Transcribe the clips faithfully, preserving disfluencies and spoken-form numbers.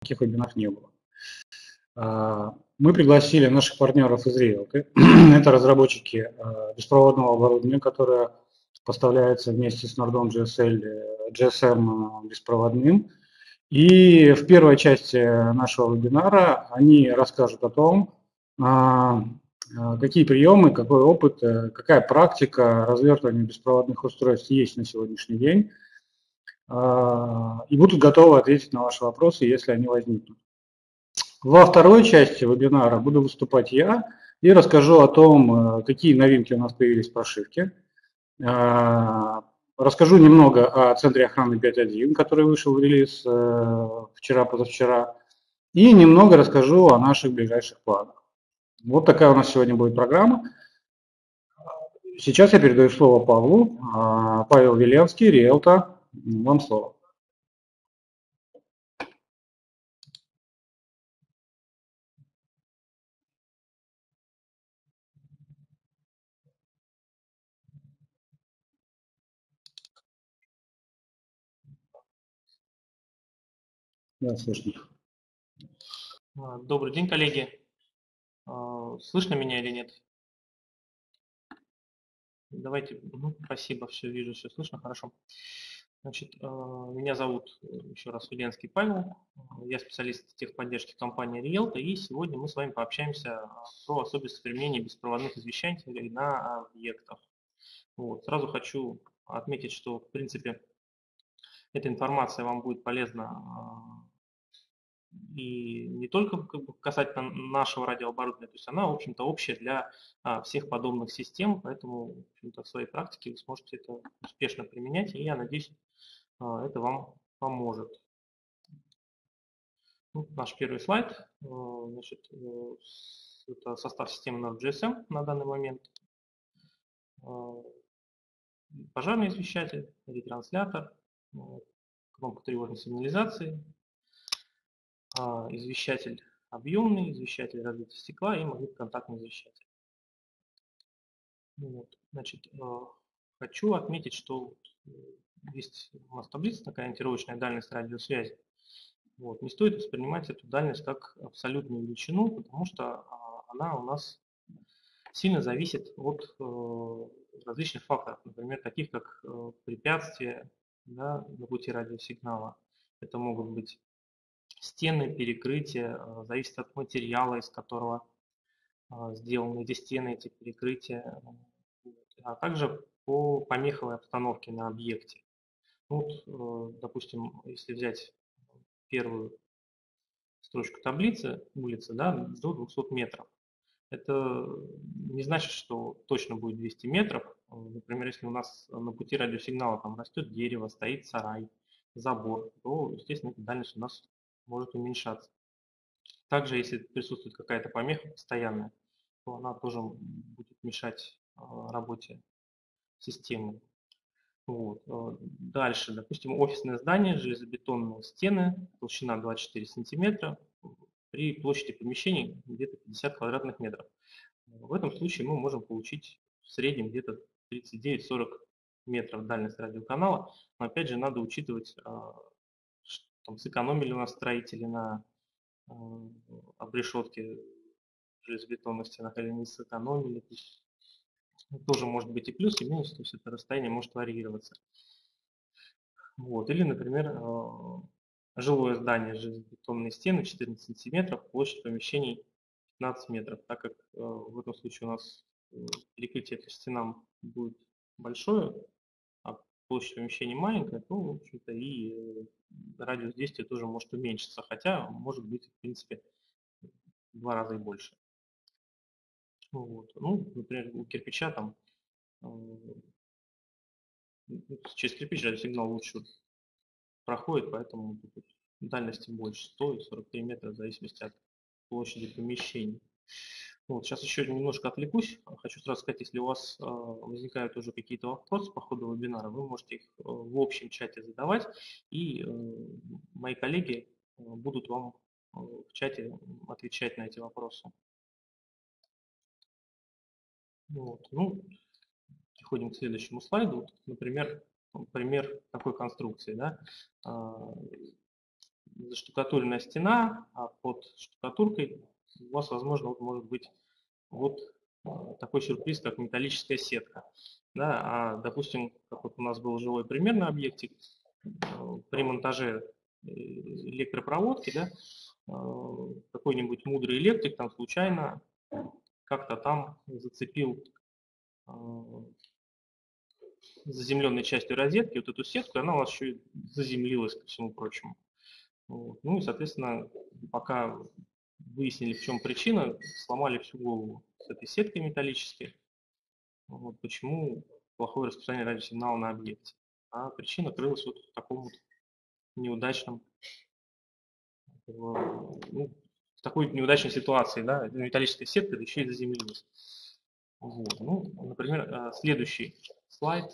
таких вебинаров не было. Мы пригласили наших партнеров из Realty. Это разработчики беспроводного оборудования, которое поставляется вместе с Nordon джи эс эл джи эс эм беспроводным. И в первой части нашего вебинара они расскажут о том, какие приемы, какой опыт, какая практика развертывания беспроводных устройств есть на сегодняшний день. И будут готовы ответить на ваши вопросы, если они возникнут. Во второй части вебинара буду выступать я и расскажу о том, какие новинки у нас появились в прошивке. Расскажу немного о центре охраны пять точка один, который вышел в релиз вчера-позавчера. И немного расскажу о наших ближайших планах. Вот такая у нас сегодня будет программа. Сейчас я передаю слово Павлу. Павел Веленский, Realty. Вам слово. Да, слышно. Добрый день, коллеги. Слышно меня или нет? Давайте, ну, спасибо, все вижу, все слышно, хорошо. Значит, меня зовут еще раз Веленский Павел, я специалист техподдержки компании Realty, и сегодня мы с вами пообщаемся про особенности применения беспроводных извещателей на объектах. Вот. Сразу хочу отметить, что, в принципе, эта информация вам будет полезна и не только как бы, касательно нашего радиооборудования, то есть она, в общем-то, общая для а, всех подобных систем, поэтому, в общем-то, в своей практике вы сможете это успешно применять, и я надеюсь, а, это вам поможет. Ну, наш первый слайд, а, значит, это состав системы Nord джи эс эм на данный момент, а, пожарный извещатель, ретранслятор, кнопка тревожной сигнализации, извещатель объемный, извещатель разбитого стекла и магнитоконтактный извещатель. Вот. Значит, хочу отметить, что есть у нас таблица такая, ориентировочная дальность радиосвязи. Вот. Не стоит воспринимать эту дальность как абсолютную величину, потому что она у нас сильно зависит от различных факторов, например, таких как препятствия, да, на пути радиосигнала. Это могут быть стены, перекрытия, зависит от материала, из которого сделаны эти стены, эти перекрытия, а также по помеховой обстановке на объекте. Вот, допустим, если взять первую строчку таблицы, улица, да, до двухсот метров, это не значит, что точно будет двести метров. Например, если у нас на пути радиосигнала там растет дерево, стоит сарай, забор, то, естественно, эта дальность у нас может уменьшаться. Также, если присутствует какая-то помеха постоянная, то она тоже будет мешать работе системы. Вот. Дальше, допустим, офисное здание, железобетонные стены, толщина двадцать четыре сантиметра, при площади помещений где-то пятьдесят квадратных метров. В этом случае мы можем получить в среднем где-то тридцать девять — сорок метров дальность радиоканала, но опять же надо учитывать, что там сэкономили у нас строители на обрешетки железобетонных стенах или не сэкономили. Тоже может быть и плюс, и минус, то есть это расстояние может варьироваться. Вот. Или, например, жилое здание, железобетонные стены четырнадцать сантиметров, площадь помещений пятнадцать метров. Так как в этом случае у нас перекрытие к стенам будет большое, а площадь помещений маленькая, то, в общем-то, и радиус действия тоже может уменьшиться, хотя может быть, в принципе, в два раза и больше. Вот. Ну, например, у кирпича там через кирпич радиосигнал лучше проходит, поэтому дальности больше, сто и сорок три метра, в зависимости от площади помещений. Вот, сейчас еще немножко отвлекусь. Хочу сразу сказать, если у вас э, возникают уже какие-то вопросы по ходу вебинара, вы можете их э, в общем чате задавать, и э, мои коллеги э, будут вам э, в чате отвечать на эти вопросы. Вот. Ну, переходим к следующему слайду. Вот, например, пример такой конструкции. Да? заштукатуренная стена, а под штукатуркой у вас, возможно, вот может быть вот такой сюрприз, как металлическая сетка. Да, а, допустим, как вот у нас был живой пример на объекте, при монтаже электропроводки, да, какой-нибудь мудрый электрик там случайно как-то там зацепил заземленной частью розетки вот эту сетку, и она у вас еще и заземлилась, ко всему прочему. Вот. Ну и, соответственно, пока выяснили, в чем причина, сломали всю голову с этой сеткой металлической. Вот почему плохое распространение радиосигнала на объекте. А причина крылась вот в таком вот неудачном, ну, в такой неудачной ситуации, да, металлическая сетка, да еще и заземлилась. Вот. Ну, например, следующий слайд.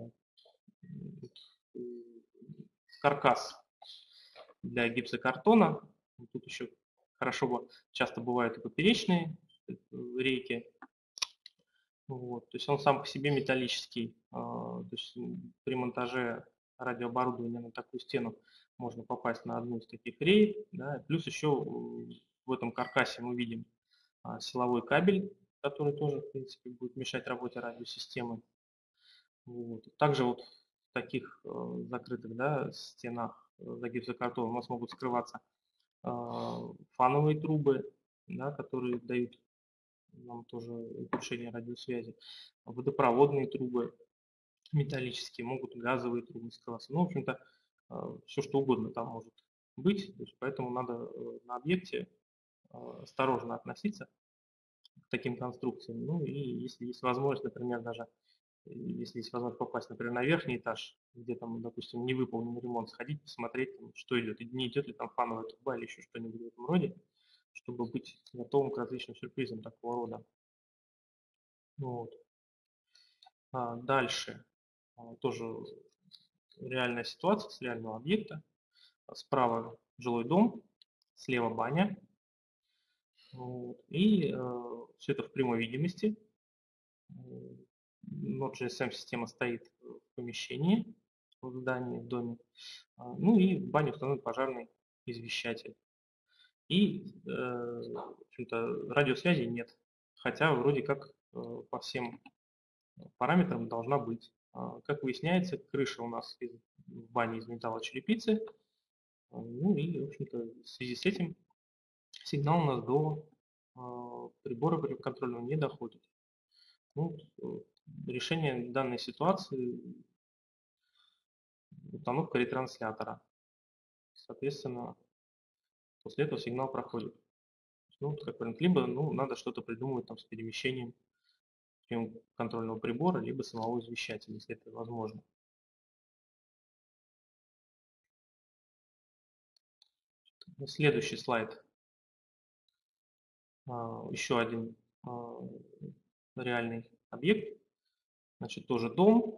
Каркас для гипсокартона. Тут еще хорошо, часто бывают и поперечные рейки. Вот. То есть он сам по себе металлический. То есть при монтаже радиооборудования на такую стену можно попасть на одну из таких рей. Да. Плюс еще в этом каркасе мы видим силовой кабель, который тоже, в принципе, будет мешать работе радиосистемы. Вот. Также вот в таких э, закрытых, да, стенах за гипсокартоном у нас могут скрываться э, фановые трубы, да, которые дают нам тоже ухудшение радиосвязи, водопроводные трубы металлические, могут газовые трубы скрываться. Ну, в общем-то, э, все что угодно там может быть, то есть поэтому надо э, на объекте э, осторожно относиться к таким конструкциям. Ну и если есть возможность, например, даже если есть возможность попасть, например, на верхний этаж, где там, допустим, не выполнен ремонт, сходить, посмотреть, там, что идет, и не идет ли там фановая труба или еще что-нибудь в этом роде, чтобы быть готовым к различным сюрпризам такого рода. Вот. А дальше а, тоже реальная ситуация с реального объекта. Справа жилой дом, слева баня. Вот. И э, все это в прямой видимости. Node.js система стоит в помещении, в здании, в доме. Ну и в бане установлен пожарный извещатель. И, э, в общем-то, радиосвязи нет. Хотя вроде как э, по всем параметрам должна быть. Как выясняется, крыша у нас из, в бане из металлочерепицы. Ну и, в общем-то, в связи с этим сигнал у нас до э, прибора контрольного не доходит. Ну, решение данной ситуации – установка ретранслятора. Соответственно, после этого сигнал проходит. Ну, как вариант, либо ну, надо что-то придумывать там с перемещением контрольного прибора, либо самого извещателя, если это возможно. Следующий слайд. Еще один реальный объект. Значит, тоже дом,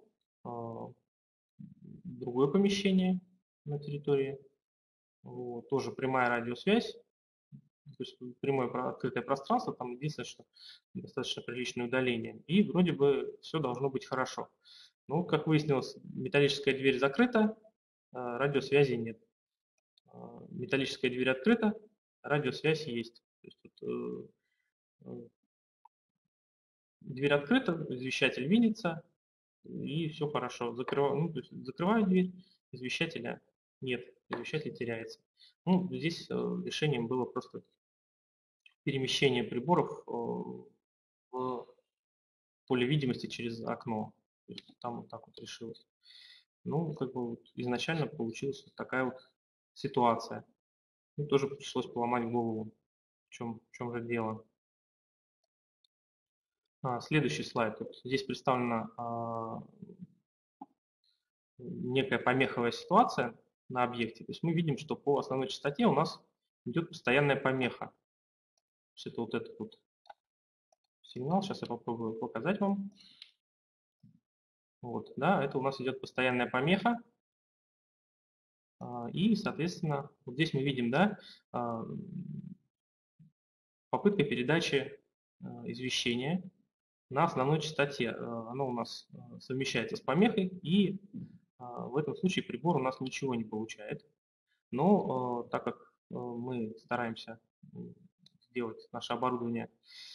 другое помещение на территории. Вот, тоже прямая радиосвязь. То есть прямое открытое пространство, там единственное, что достаточно приличное удаление. И вроде бы все должно быть хорошо. Но, как выяснилось, металлическая дверь закрыта, радиосвязи нет. Металлическая дверь открыта, радиосвязь есть. То есть, вот, э, дверь открыта, извещатель видится, и все хорошо. Закрываю, ну, то есть закрываю дверь, извещателя нет, извещатель теряется. Ну, здесь э, решением было просто перемещение приборов э, в поле видимости через окно. То есть там вот так вот решилось. Ну, как бы вот изначально получилась вот такая вот ситуация. Ну, тоже пришлось поломать голову, в чем, в чем же дело. А, следующий слайд. Вот здесь представлена а, некая помеховая ситуация на объекте. То есть мы видим, что по основной частоте у нас идет постоянная помеха. То есть это вот этот вот сигнал. Сейчас я попробую показать вам. Вот, да, это у нас идет постоянная помеха. И, соответственно, вот здесь мы видим, да, попытка передачи извещения на основной частоте. Оно у нас совмещается с помехой, и в этом случае прибор у нас ничего не получает. Но так как мы стараемся сделать наше оборудование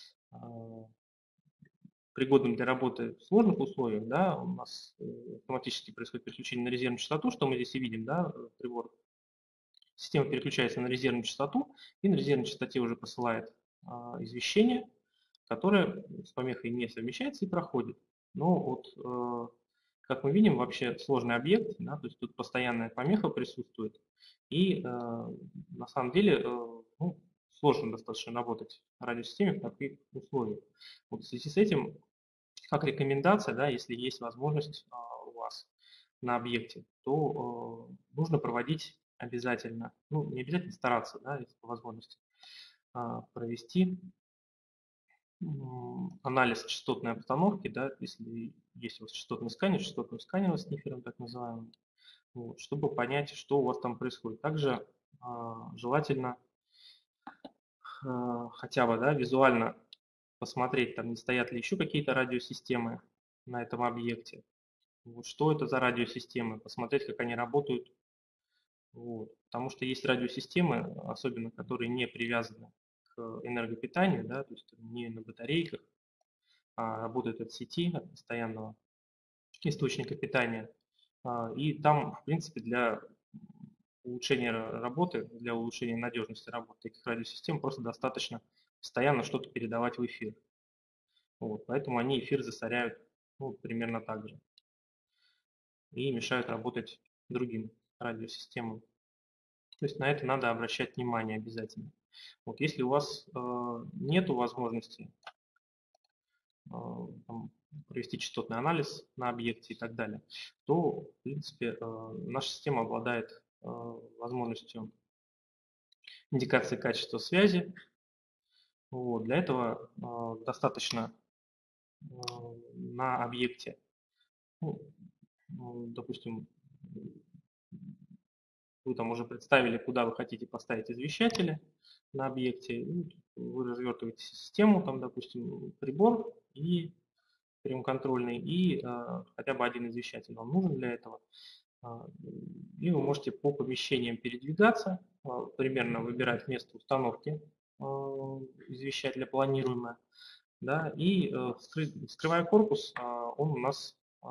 пригодным для работы в сложных условиях, да, у нас автоматически происходит переключение на резервную частоту, что мы здесь и видим, да, прибор. Система переключается на резервную частоту, и на резервной частоте уже посылает а, извещение, которое с помехой не совмещается и проходит. Но вот, э, как мы видим, вообще сложный объект, да, то есть тут постоянная помеха присутствует, и э, на самом деле э, ну, сложно достаточно работать в радиосистеме в таких условиях. Вот в связи с этим, как рекомендация, да, если есть возможность а, у вас на объекте, то э, нужно проводить обязательно, ну не обязательно стараться, да, если по возможности, а, провести м, анализ частотной обстановки, да, если есть у вас частотный сканер, частотный сканер с снифером так называемым, вот, чтобы понять, что у вас там происходит. Также а, желательно а, хотя бы, да, визуально посмотреть, там не стоят ли еще какие-то радиосистемы на этом объекте. Вот, что это за радиосистемы, посмотреть, как они работают. Вот. Потому что есть радиосистемы, особенно которые не привязаны к энергопитанию, да, то есть не на батарейках, а работают от сети, от постоянного источника питания. А, И там, в принципе, для улучшения работы, для улучшения надежности работы таких радиосистем просто достаточно постоянно что-то передавать в эфир. Вот, поэтому они эфир засоряют, ну, примерно так же и мешают работать другим радиосистемам. То есть на это надо обращать внимание обязательно. Вот если у вас э, нет возможности э, там, провести частотный анализ на объекте и так далее, то, в принципе, э, наша система обладает э, возможностью индикации качества связи. Вот, для этого э, достаточно э, на объекте, ну, допустим, вы там уже представили, куда вы хотите поставить извещатели на объекте, вы развертываете систему, там, допустим, прибор и прием-контрольный, и э, хотя бы один извещатель вам нужен для этого. И вы можете по помещениям передвигаться, э, примерно выбирать место установки э, извещателя планируемое, да, и э, вскрывая корпус, э, он у нас э,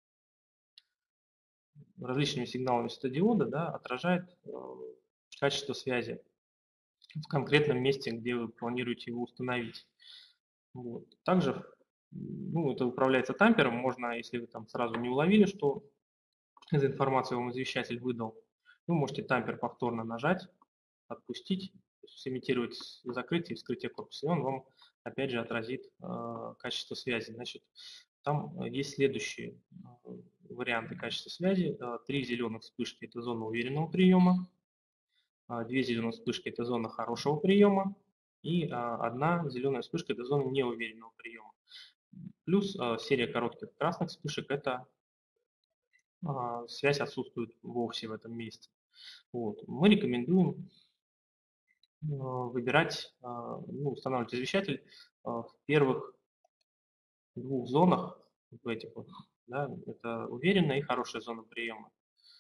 различными сигналами светодиода, да, отражает э, качество связи в конкретном месте, где вы планируете его установить. Вот. Также, ну, это управляется тампером, можно, если вы там сразу не уловили, что эта информация вам извещатель выдал, вы можете тампер повторно нажать, отпустить, сымитировать закрытие и вскрытие корпуса, и он вам опять же отразит э, качество связи. Значит, там есть следующие э, варианты качества связи. Э, три зеленых вспышки – это зона уверенного приема, э, две зеленые вспышки – это зона хорошего приема, и э, одна зеленая вспышка – это зона неуверенного приема. Плюс э, серия коротких красных вспышек – это э, связь отсутствует вовсе в этом месте. Вот. Мы рекомендуем выбирать, ну, устанавливать извещатель в первых двух зонах, в этих вот, да, это уверенная и хорошая зона приема.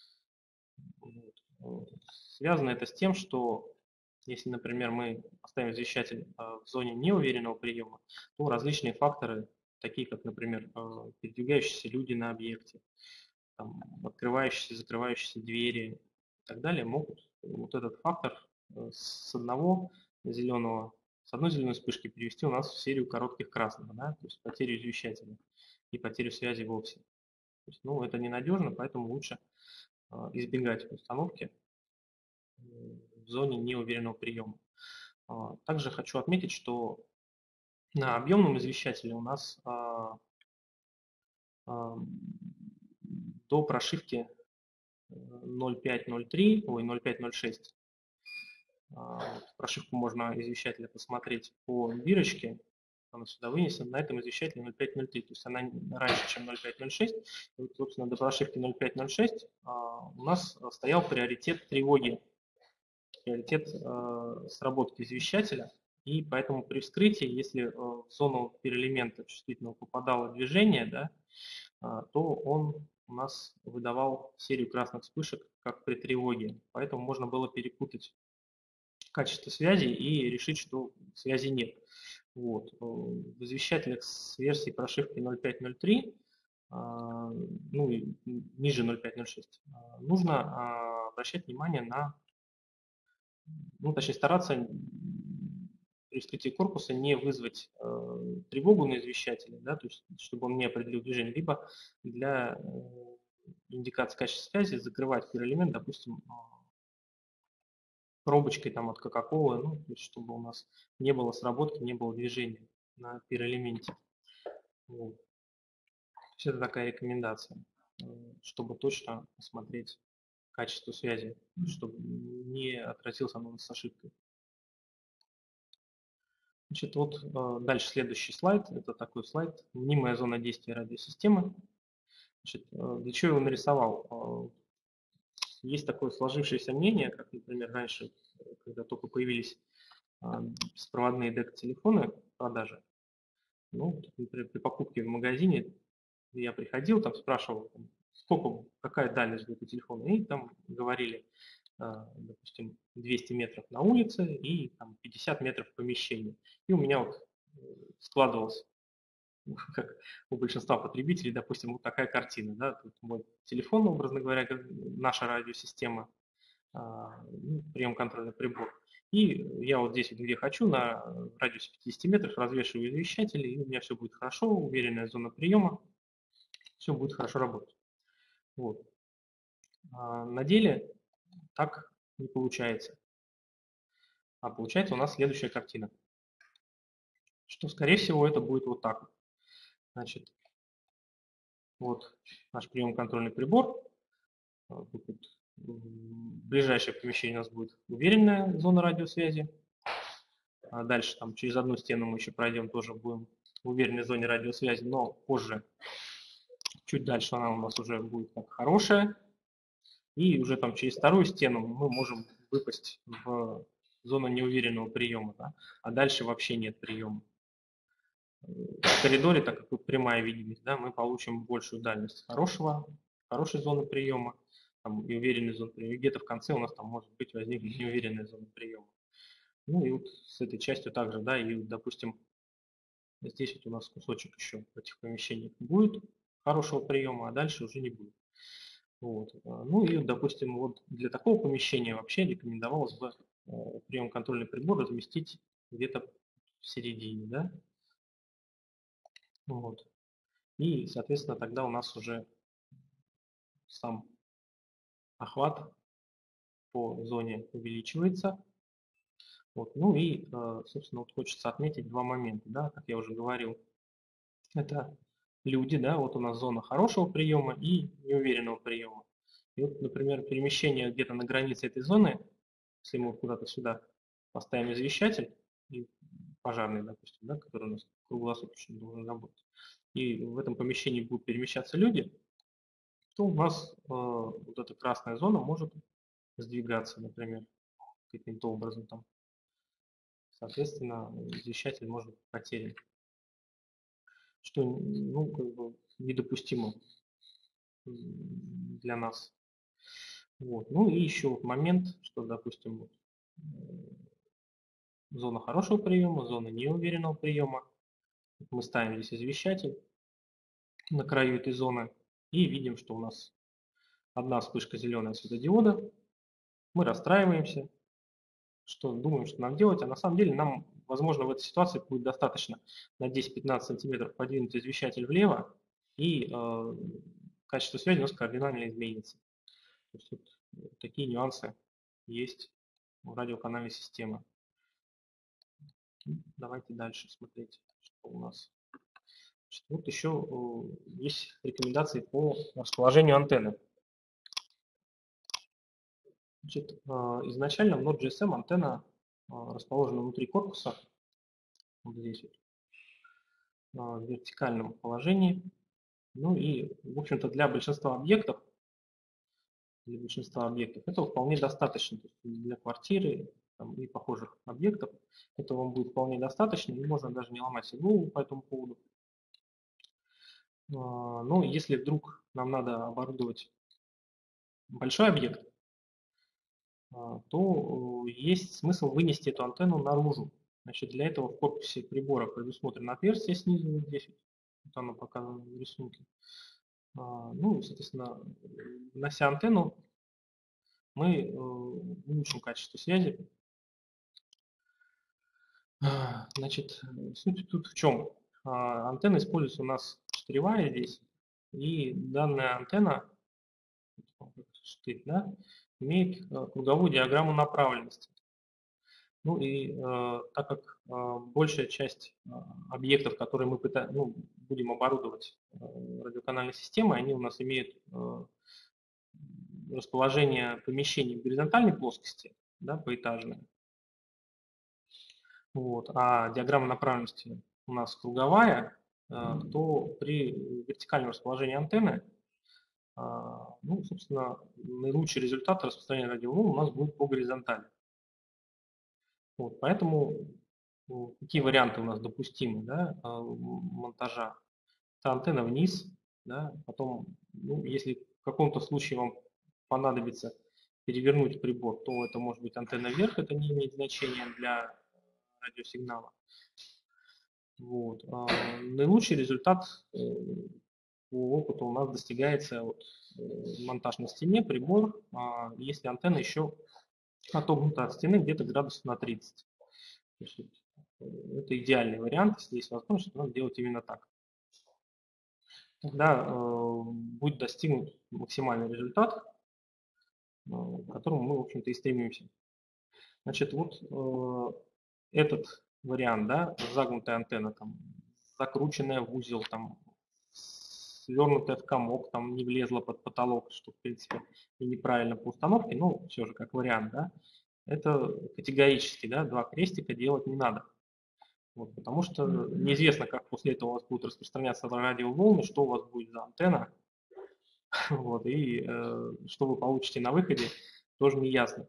Вот. Связано это с тем, что если, например, мы поставим извещатель в зоне неуверенного приема, то различные факторы, такие как, например, передвигающиеся люди на объекте, там, открывающиеся, закрывающиеся двери и так далее, могут вот этот фактор с одного зеленого, с одной зеленой вспышки перевести у нас в серию коротких красных, да, то есть потерю извещателя и потерю связи вовсе. То есть, ну, это ненадежно, поэтому лучше э, избегать установки в зоне неуверенного приема. А, также хочу отметить, что на объемном извещателе у нас а, а, до прошивки ноль пять ноль три, ой, ноль пять ноль шесть. Прошивку можно извещателя посмотреть по бирочке, она сюда вынесена, на этом извещателе ноль пять ноль три, то есть она раньше, чем ноль пять ноль шесть. И вот, собственно, до прошивки ноль пять ноль шесть у нас стоял приоритет тревоги, приоритет сработки извещателя, и поэтому при вскрытии, если в зону перэлемента чувствительного попадало движение, да, то он у нас выдавал серию красных вспышек, как при тревоге. Поэтому можно было перепутать качество связи и решить, что связи нет. Вот. В извещателях с версией прошивки ноль пять ноль три, ну и ниже ноль пять ноль шесть, нужно обращать внимание на, ну точнее стараться при вскрытии корпуса не вызвать э, тревогу на извещателе, да, то есть чтобы он не определил движение, либо для э, индикации качества связи закрывать пироэлемент, допустим, пробочкой там от Кока-Колы, ну, то есть чтобы у нас не было сработки, не было движения на пироэлементе. Вот. То есть это такая рекомендация, чтобы точно посмотреть качество связи, чтобы не отразился оно с ошибкой. Значит, вот дальше следующий слайд, это такой слайд, мнимая зона действия радиосистемы. Значит, для чего я его нарисовал? Есть такое сложившееся мнение, как, например, раньше, когда только появились беспроводные дек-телефоны в продаже. Ну, например, при покупке в магазине я приходил, там спрашивал, сколько, какая дальность будет у телефона, и там говорили, допустим, двести метров на улице и там, пятьдесят метров в помещении. И у меня вот складывалось, как у большинства потребителей, допустим, вот такая картина. Да? Тут мой телефон, образно говоря, наша радиосистема, прием-контрольный прибор. И я вот здесь, где хочу, на радиусе пятидесяти метров развешиваю извещатели, и у меня все будет хорошо, уверенная зона приема, все будет хорошо работать. Вот. А на деле так не получается. А получается у нас следующая картина. Что, скорее всего, это будет вот так. Значит, вот наш прием-контрольный прибор. В ближайшее помещение у нас будет уверенная зона радиосвязи. А дальше там через одну стену мы еще пройдем, тоже будем в уверенной зоне радиосвязи, но позже, чуть дальше она у нас уже будет как хорошая. И уже там через вторую стену мы можем выпасть в зону неуверенного приема, да? А дальше вообще нет приема. В коридоре, так как прямая видимость, да, мы получим большую дальность хорошего, хорошей зоны приема там, и уверенной зоны приема. И где-то в конце у нас там может быть возникнет неуверенная зона приема. Ну и вот с этой частью также, да, и, допустим, здесь вот у нас кусочек еще в этих помещениях будет хорошего приема, а дальше уже не будет. Вот. Ну и, допустим, вот для такого помещения вообще рекомендовалось бы прием-контрольный прибор разместить где-то в середине, да. Вот. И, соответственно, тогда у нас уже сам охват по зоне увеличивается. Вот. Ну и, собственно, вот хочется отметить два момента, да, как я уже говорил. Это люди, да, вот у нас зона хорошего приема и неуверенного приема. И вот, например, перемещение где-то на границе этой зоны, если мы куда-то сюда поставим извещатель, и пожарный, допустим, да, который у нас круглосуточно должен работать, и в этом помещении будут перемещаться люди, то у нас э, вот эта красная зона может сдвигаться, например, каким-то образом там. Соответственно, извещатель может быть потерян, что, ну, как бы недопустимо для нас. Вот. Ну и еще вот момент, что, допустим, зона хорошего приема, зона неуверенного приема. Мы ставим здесь извещатель на краю этой зоны и видим, что у нас одна вспышка зеленая светодиода. Мы расстраиваемся, что думаем, что нам делать, а на самом деле нам, возможно, в этой ситуации будет достаточно на десять-пятнадцать сантиметров подвинуть извещатель влево, и э, качество связи у нас кардинально изменится. То есть вот такие нюансы есть в радиоканальной системе. Давайте дальше смотреть, что у нас. Значит, вот еще есть рекомендации по расположению антенны. Значит, изначально в Node.js антенна расположена внутри корпуса, вот здесь вот, в вертикальном положении. Ну и, в общем-то, для большинства объектов, для большинства объектов этого вполне достаточно. То есть для квартиры там, и похожих объектов этого вам будет вполне достаточно, и можно даже не ломать себе голову по этому поводу. Но если вдруг нам надо оборудовать большой объект, то есть смысл вынести эту антенну наружу. Значит, для этого в корпусе прибора предусмотрено отверстие снизу, здесь вот оно показано в рисунке. Ну, соответственно, внося антенну, мы улучшим качество связи. Значит, суть тут в чем? Антенна используется у нас штыревая здесь, и данная антенна, штырь, да, имеет круговую диаграмму направленности. Ну и э, так как э, большая часть э, объектов, которые мы пытаем, ну, будем оборудовать э, радиоканальной системой, они у нас имеют э, расположение помещений в горизонтальной плоскости, да, поэтажное. Вот, а диаграмма направленности у нас круговая, э, то при вертикальном расположении антенны, э, ну, собственно, наилучший результат распространения радиоволн у нас будет по горизонтали. Вот, поэтому какие варианты у нас допустимы, да, монтажа? Это антенна вниз, да, потом, ну, если в каком-то случае вам понадобится перевернуть прибор, то это может быть антенна вверх, это не имеет значения для радиосигнала. Вот. А наилучший результат по опыту у нас достигается вот, монтаж на стене, прибор, если антенна еще отогнута от стены где-то градусов на тридцать. То есть, это идеальный вариант, если есть возможность, надо делать именно так. Тогда э, будет достигнут максимальный результат, э, к которому мы, в общем-то, и стремимся. Значит, вот э, этот вариант, да, загнутая антенна, там, закрученная в узел, там, свернутая в комок, там, не влезла под потолок, что, в принципе, и неправильно по установке, но все же как вариант, да, это категорически, да, два крестика делать не надо. Вот, потому что неизвестно, как после этого у вас будут распространяться радиоволны, что у вас будет за антенна, вот, и э, что вы получите на выходе, тоже не ясно.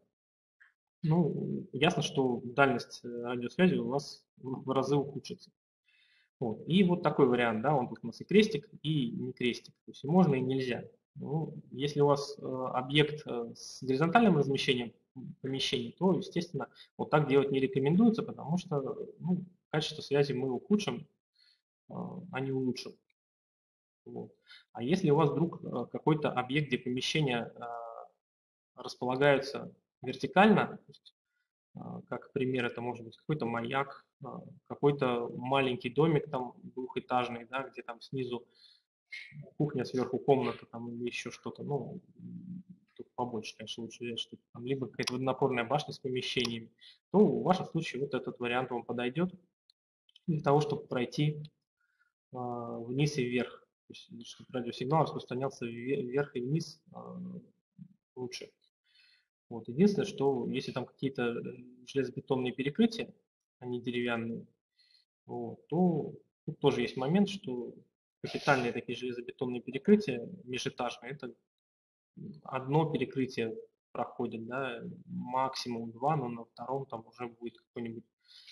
Ну, ясно, что дальность радиосвязи у вас в разы ухудшится. Вот. И вот такой вариант, да, он тут у нас и крестик, и не крестик. То есть и можно, и нельзя. Ну, если у вас э, объект э, с горизонтальным размещением помещений, то, естественно, вот так делать не рекомендуется, потому что ну, качество связи мы ухудшим, э, а не улучшим. Вот. А если у вас вдруг э, какой-то объект, где помещения э, располагаются вертикально, то есть, э, как пример, это может быть какой-то маяк, э, какой-то маленький домик там двухэтажный, да, где там снизу кухня, сверху комната там, или еще что-то, ну, тут побольше, конечно, лучше взять что-то там, либо какая-то водонапорная башня с помещениями, то в вашем случае вот этот вариант вам подойдет для того, чтобы пройти э, вниз и вверх, то есть, чтобы радиосигнал распространялся вверх и вниз э, лучше. Вот. Единственное, что если там какие-то железобетонные перекрытия, а не деревянные, вот, то тут тоже есть момент, что капитальные такие железобетонные перекрытия межэтажные, это одно перекрытие проходит, да, максимум два, но на втором там уже будет какой-нибудь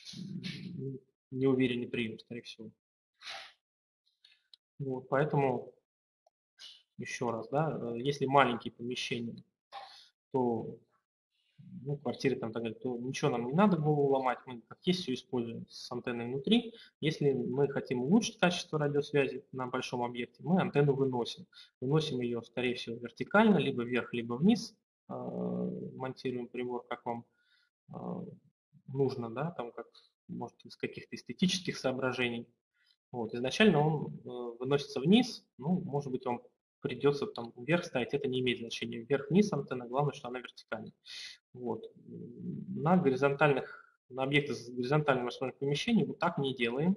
неуверенный прием, скорее всего. Вот, поэтому еще раз, да, если маленькие помещения, то ну, квартиры там так далее, то ничего нам не надо голову ломать, мы как есть все используем с антенной внутри. Если мы хотим улучшить качество радиосвязи на большом объекте, мы антенну выносим. Выносим ее, скорее всего, вертикально, либо вверх, либо вниз, э, монтируем прибор, как вам э, нужно, да, там как, может, из каких-то эстетических соображений. Вот, изначально он э, выносится вниз, ну, может быть, вам придется там вверх ставить, это не имеет значения. Вверх-вниз антенна, главное, что она вертикальная. Вот. На горизонтальных, на объектах с горизонтальным расположением помещений вот так не делаем.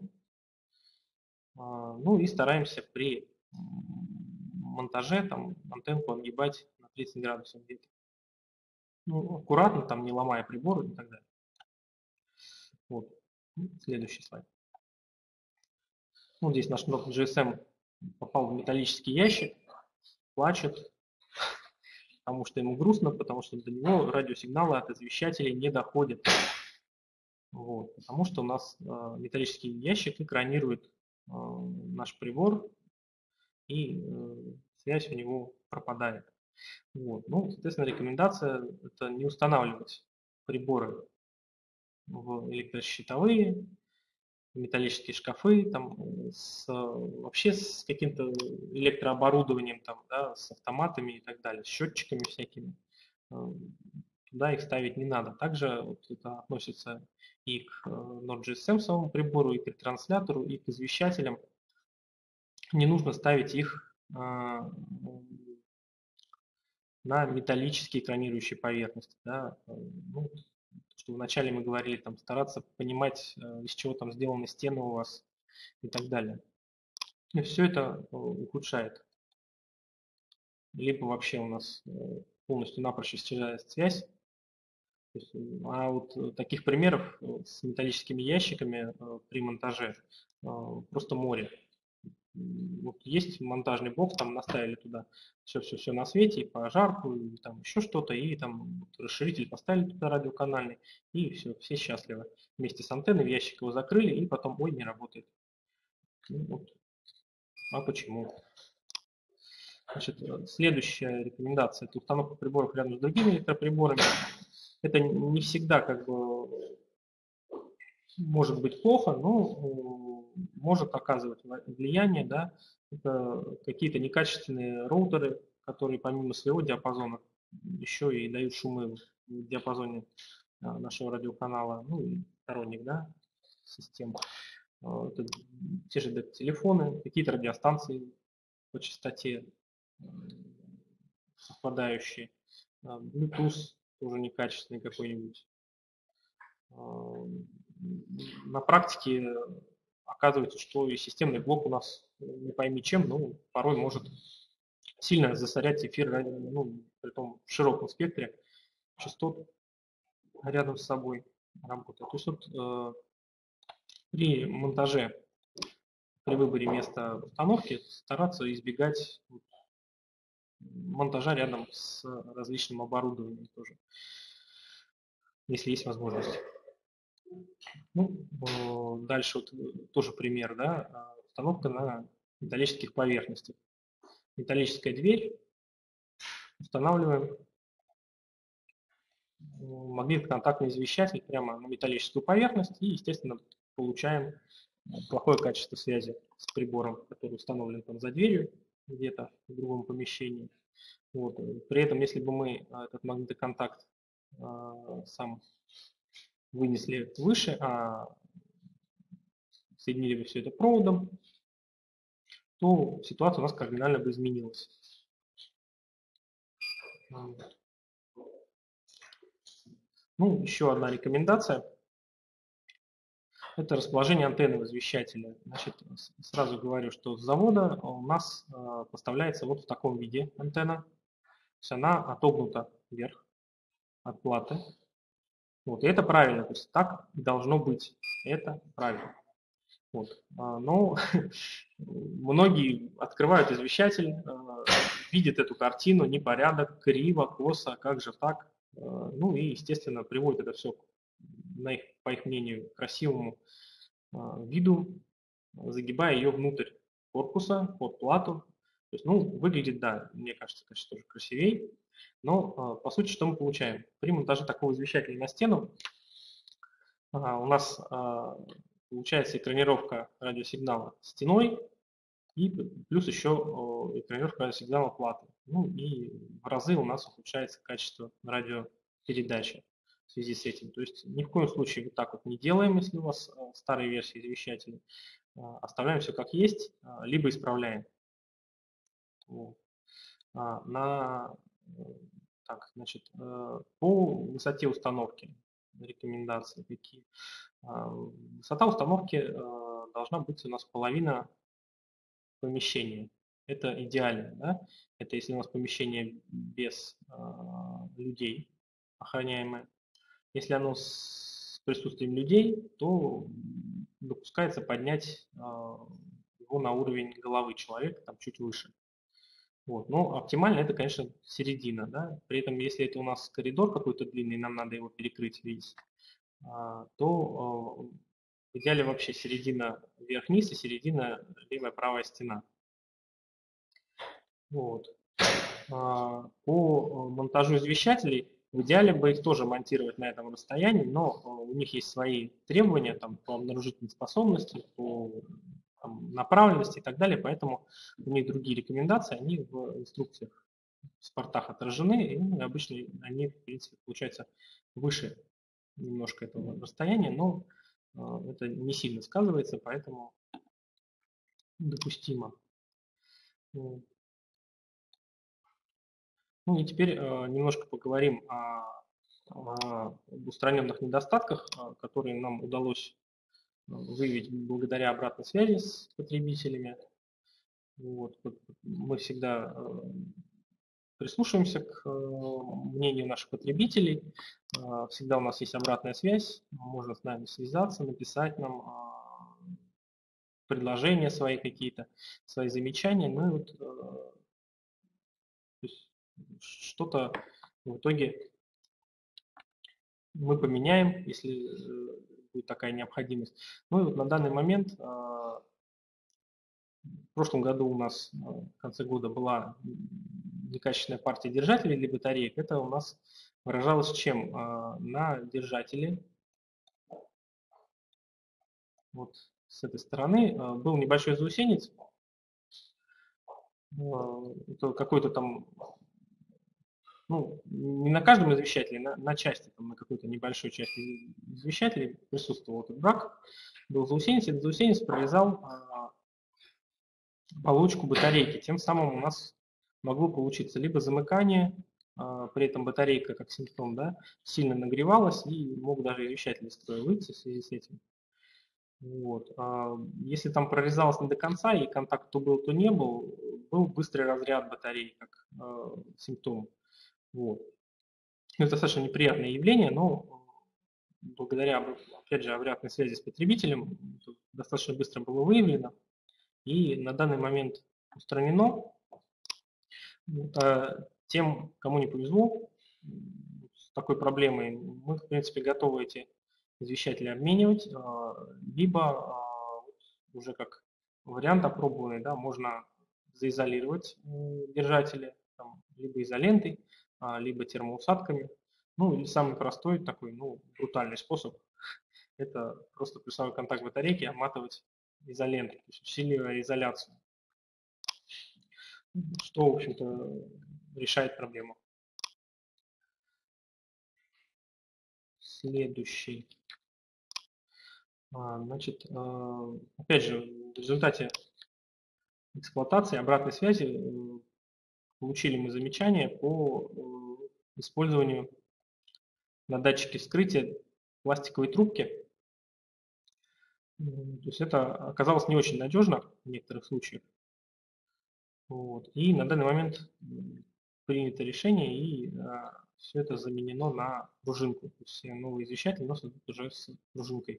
Ну и стараемся при монтаже там антенку отгибать на тридцать градусов где-то. Ну, аккуратно, там не ломая приборы и так далее. Вот. Следующий слайд. Ну, здесь наш джи эс эм попал в металлический ящик, плачет, потому что ему грустно, потому что до него радиосигналы от извещателей не доходят. Вот, потому что у нас э, металлический ящик экранирует э, наш прибор, и, э, связь у него пропадает. Вот. Ну, соответственно, рекомендация – это не устанавливать приборы в электрощитовые, металлические шкафы, там, с, вообще с каким-то электрооборудованием, там, да, с автоматами и так далее, с счетчиками всякими. Туда их ставить не надо. Также вот это относится и к Node.js прибору, и к ретранслятору, и к извещателям. Не нужно ставить их а, на металлические экранирующие поверхности. Да. Ну, что вначале мы говорили, там, стараться понимать, из чего там сделаны стены у вас и так далее. И все это ухудшает. Либо вообще у нас полностью напрочь исчезает связь. А вот таких примеров с металлическими ящиками при монтаже просто море. Вот есть монтажный бокс, там наставили туда все-все-все на свете, и пожарку, и там еще что-то, и там вот расширитель поставили туда радиоканальный, и все, все счастливы. Вместе с антенной в ящик его закрыли, и потом, ой, не работает. Ну, вот. А почему? Значит, следующая рекомендация – это установка приборов рядом с другими электроприборами. Это не всегда как бы может быть плохо, но может оказывать влияние, да, это какие-то некачественные роутеры, которые помимо своего диапазона еще и дают шумы в диапазоне нашего радиоканала, ну и сторонних, да, систем. Это те же телефоны, какие-то радиостанции по частоте совпадающие, Bluetooth тоже некачественный какой-нибудь. На практике оказывается, что и системный блок у нас, не пойми чем, но порой может сильно засорять эфир, ну, при том в широком спектре частот рядом с собой работает. То есть вот э, при монтаже, при выборе места установки стараться избегать монтажа рядом с различным оборудованием тоже, если есть возможность. Ну, дальше вот тоже пример, да, установка на металлических поверхностях. Металлическая дверь, устанавливаем магнитно-контактный извещатель прямо на металлическую поверхность и, естественно, получаем плохое качество связи с прибором, который установлен там за дверью где-то в другом помещении. Вот. При этом, если бы мы этот магнитоконтакт э, сам вынесли выше, а соединили бы все это проводом, то ситуация у нас кардинально бы изменилась. Ну, еще одна рекомендация – это расположение антенны в извещателе. Значит, сразу говорю, что с завода у нас поставляется вот в таком виде антенна. То есть она отогнута вверх от платы. Вот, и это правильно, то есть так должно быть. Это правильно. Вот. Но многие открывают извещатель, видят эту картину, непорядок, криво, косо, как же так. Ну и, естественно, приводит это все, на их, по их мнению, красивому виду, загибая ее внутрь корпуса, под плату. То есть, ну, выглядит, да, мне кажется, конечно, тоже красивее. Но, по сути, что мы получаем? При монтаже такого извещателя на стену у нас получается экранировка радиосигнала стеной и плюс еще экранировка радиосигнала платы. Ну и в разы у нас ухудшается качество радиопередачи в связи с этим. То есть ни в коем случае вот так вот не делаем, если у вас старые версии извещателей. Оставляем все как есть, либо исправляем. Вот. На, так, значит, по высоте установки рекомендации какие. Высота установки должна быть у нас половина помещения. Это идеально, да? Это если у нас помещение без людей охраняемое. Если оно с присутствием людей, то допускается поднять его на уровень головы человека, там чуть выше. Вот. Но оптимально это, конечно, середина. Да? При этом, если это у нас коридор какой-то длинный, нам надо его перекрыть весь, то в идеале вообще середина вверх-вниз и середина левая-правая стена. Вот. По монтажу извещателей в идеале бы их тоже монтировать на этом расстоянии, но у них есть свои требования там, по обнаружительной способности, по там, направленности и так далее, поэтому у них другие рекомендации, они в инструкциях, в спортах отражены, и обычно они, в принципе, получаются выше немножко этого расстояния, но это не сильно сказывается, поэтому допустимо. Ну и теперь э, немножко поговорим о, о устраненных недостатках, которые нам удалось выявить благодаря обратной связи с потребителями. Вот. Мы всегда э, прислушиваемся к э, мнению наших потребителей. Э, всегда у нас есть обратная связь, можно с нами связаться, написать нам э, предложения свои какие-то, свои замечания. Ну и вот э, что-то в итоге мы поменяем, если будет такая необходимость. Ну и вот на данный момент, в прошлом году у нас в конце года была некачественная партия держателей для батареек. Это у нас выражалось чем? На держателе. Вот с этой стороны был небольшой заусенец. Это какой-то там, ну, не на каждом извещателе, на, на части, там, на какой-то небольшой части извещателей присутствовал этот брак. Был заусенец, этот заусенец прорезал а, получку батарейки. Тем самым у нас могло получиться либо замыкание, а, при этом батарейка как симптом, да, сильно нагревалась, и мог даже извещатель из строя выйти в связи с этим. Вот. А если там прорезалось не до конца, и контакт то был, то не был, был быстрый разряд батареи как э, симптом. Вот. Это достаточно неприятное явление, но благодаря, опять же, обратной связи с потребителем достаточно быстро было выявлено и на данный момент устранено. Тем, кому не повезло с такой проблемой, мы, в принципе, готовы эти извещатели обменивать, либо уже как вариант опробованный, да, можно заизолировать держатели, там, либо изолентой, либо термоусадками. Ну или самый простой такой, ну, брутальный способ – это просто плюсовой контакт батарейки обматывать изолентой, то есть усиливая изоляцию, что, в общем-то, решает проблему. Следующий. Значит, опять же, в результате эксплуатации обратной связи получили мы замечания по использованию на датчике вскрытия пластиковой трубки. То есть это оказалось не очень надежно в некоторых случаях. Вот. И на данный момент принято решение, и а, все это заменено на пружинку. То есть все новые извещатели носят уже с пружинкой.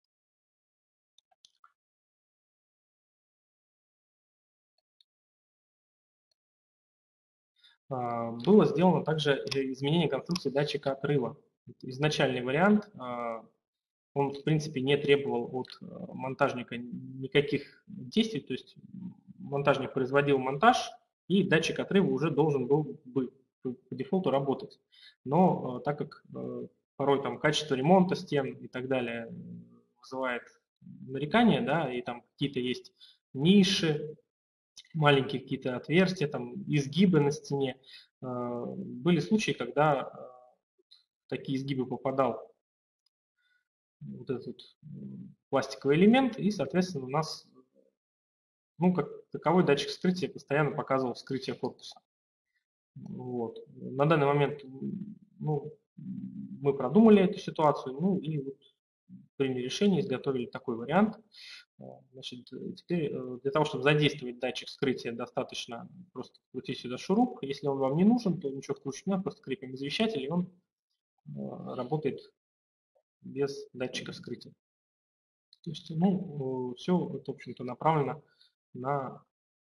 А, было сделано также изменение конструкции датчика отрыва. Изначальный вариант, а, он в принципе не требовал от монтажника никаких действий, то есть монтажник производил монтаж, и датчик отрыва уже должен был бы по дефолту работать. Но так как порой там качество ремонта стен и так далее вызывает нарекания, да, и там какие-то есть ниши, маленькие какие-то отверстия, там изгибы на стене, были случаи, когда в такие изгибы попадал вот этот пластиковый элемент, и, соответственно, у нас, ну, как таковой датчик вскрытия постоянно показывал вскрытие корпуса. Вот. На данный момент, ну, мы продумали эту ситуацию, ну, и вот приняли решение, изготовили такой вариант. Значит, теперь для того, чтобы задействовать датчик вскрытия, достаточно просто крутить сюда шуруп. Если он вам не нужен, то ничего вкручивать не надо, просто крепим извещатель, и он работает без датчика вскрытия. То есть, ну, все это, в общем-то, направлено на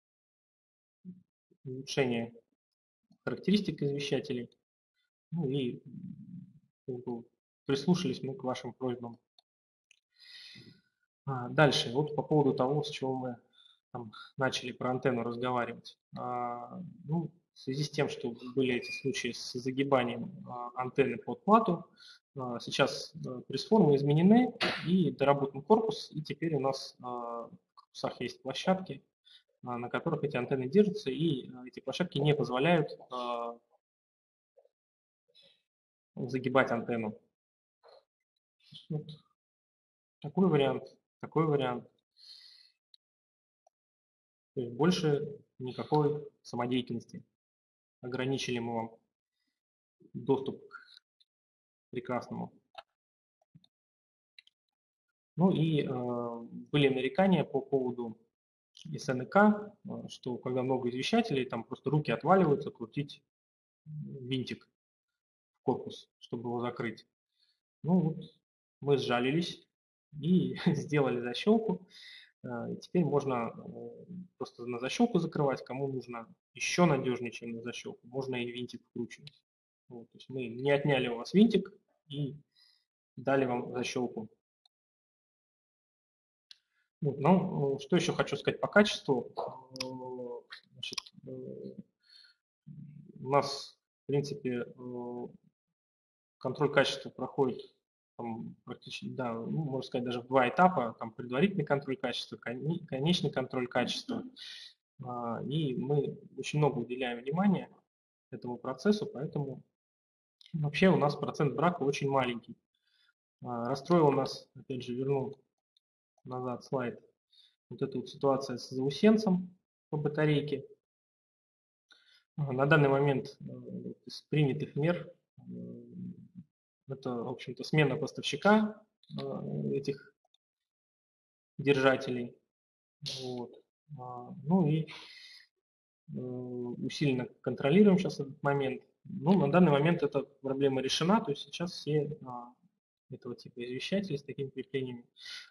улучшение характеристик извещателей. Ну и прислушались мы к вашим просьбам. А, дальше, вот по поводу того, с чего мы там начали про антенну разговаривать. Ну, в связи с тем, что были эти случаи с загибанием антенны под плату, сейчас пресс-формы изменены и доработан корпус, и теперь у нас в корпусах есть площадки, на которых эти антенны держатся, и эти площадки не позволяют загибать антенну. Вот такой вариант, такой вариант. То есть больше никакой самодеятельности. Ограничили мы вам доступ к прекрасному. Ну и э, были нарекания по поводу эс эн ка, что когда много извещателей, там просто руки отваливаются, крутить винтик в корпус, чтобы его закрыть. Ну вот, мы сжалились и сделали защелку. И теперь можно просто на защелку закрывать, кому нужно еще надежнее, чем на защелку, можно и винтик вкручивать. Вот, то есть мы не отняли у вас винтик и дали вам защелку. Вот, ну, что еще хочу сказать по качеству. Значит, у нас, в принципе, контроль качества проходит там, практически, да, ну, можно сказать, даже в два этапа, там предварительный контроль качества, конечный контроль качества. И мы очень много уделяем внимания этому процессу, поэтому вообще у нас процент брака очень маленький. Расстроил нас, опять же, верну назад слайд, вот эта вот ситуация с заусенцем по батарейке. На данный момент из принятых мер это, в общем-то, смена поставщика этих держателей. Вот. Ну и усиленно контролируем сейчас этот момент. Ну, на данный момент эта проблема решена, то есть сейчас все этого типа извещатели с такими креплениями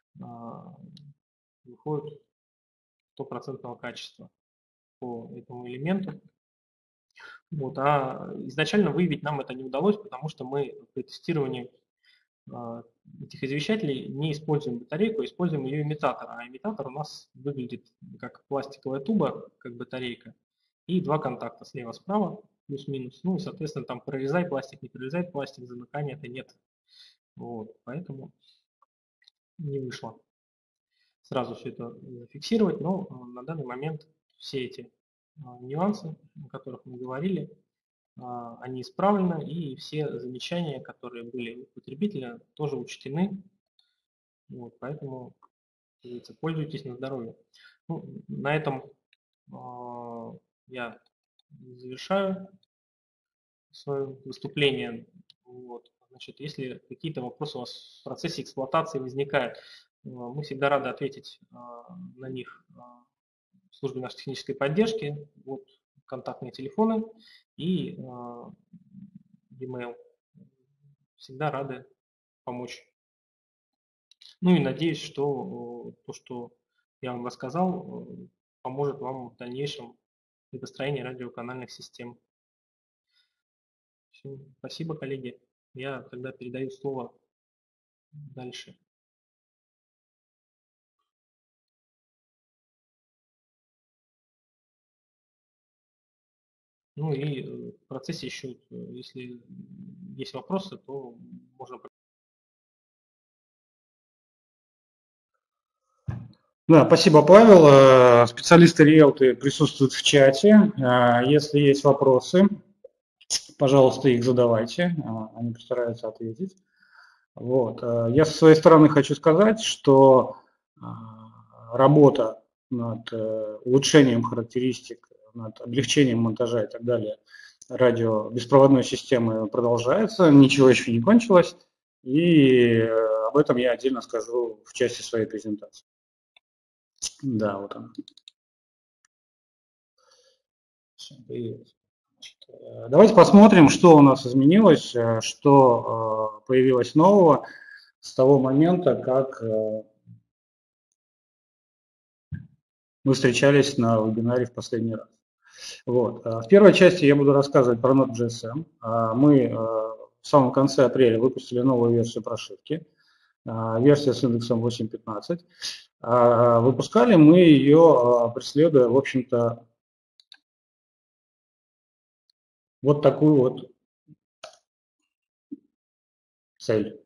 выходят стопроцентного качества по этому элементу. Вот, а изначально выявить нам это не удалось, потому что мы при тестировании этих извещателей не используем батарейку, а используем ее имитатор. А имитатор у нас выглядит как пластиковая туба, как батарейка, и два контакта слева-справа, плюс-минус. Ну и, соответственно, там прорезай пластик, не прорезай пластик, замыкания-то нет. Вот, поэтому не вышло сразу все это зафиксировать, но на данный момент все эти нюансы, о которых мы говорили, они исправлены, и все замечания, которые были у потребителя, тоже учтены. Вот, поэтому, пользуйтесь на здоровье. Ну, на этом э, я завершаю свое выступление. Вот. Значит, если какие-то вопросы у вас в процессе эксплуатации возникают, э, мы всегда рады ответить э, на них э, в службе нашей технической поддержки. Вот контактные телефоны и э, e-mail. Всегда рады помочь. Ну и надеюсь, что то, что я вам рассказал, поможет вам в дальнейшем при построении радиоканальных систем. Все. Спасибо, коллеги. Я тогда передаю слово дальше. Ну и в процессе еще, если есть вопросы, то можно... Да, спасибо, Павел. Специалисты риэлты присутствуют в чате. Если есть вопросы, пожалуйста, их задавайте. Они постараются ответить. Вот. Я со своей стороны хочу сказать, что работа над улучшением характеристик, над облегчением монтажа и так далее радио беспроводной системы продолжается, ничего еще не кончилось, и об этом я отдельно скажу в части своей презентации. Да, вот он. Привет. Давайте посмотрим, что у нас изменилось, что появилось нового с того момента, как мы встречались на вебинаре в последний раз. Вот. В первой части я буду рассказывать про Node.js. Мы в самом конце апреля выпустили новую версию прошивки, версия с индексом восемь точка пятнадцать. выпускали мы ее, преследуя, в общем-то, вот такую вот цель.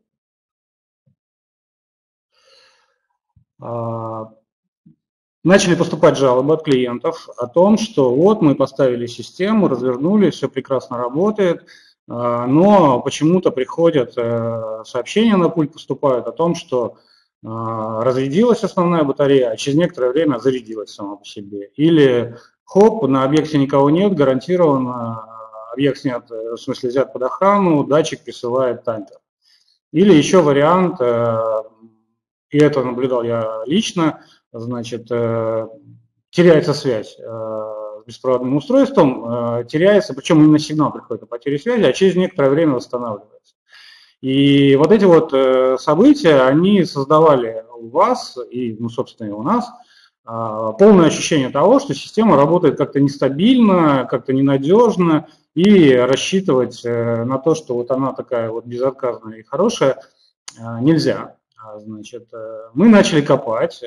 Начали поступать жалобы от клиентов о том, что вот мы поставили систему, развернули, все прекрасно работает, но почему-то приходят сообщения на пульт, поступают о том, что разрядилась основная батарея, а через некоторое время зарядилась сама по себе. Или хоп, на объекте никого нет, гарантированно объект снят, в смысле взят под охрану, датчик присылает таймер. Или еще вариант, и это наблюдал я лично, значит, теряется связь с беспроводным устройством, теряется, причем именно сигнал приходит о потере связи, а через некоторое время восстанавливается. И вот эти вот события, они создавали у вас и, ну, собственно, и у нас полное ощущение того, что система работает как-то нестабильно, как-то ненадежно, и рассчитывать на то, что вот она такая вот безотказная и хорошая, нельзя. Значит, мы начали копать,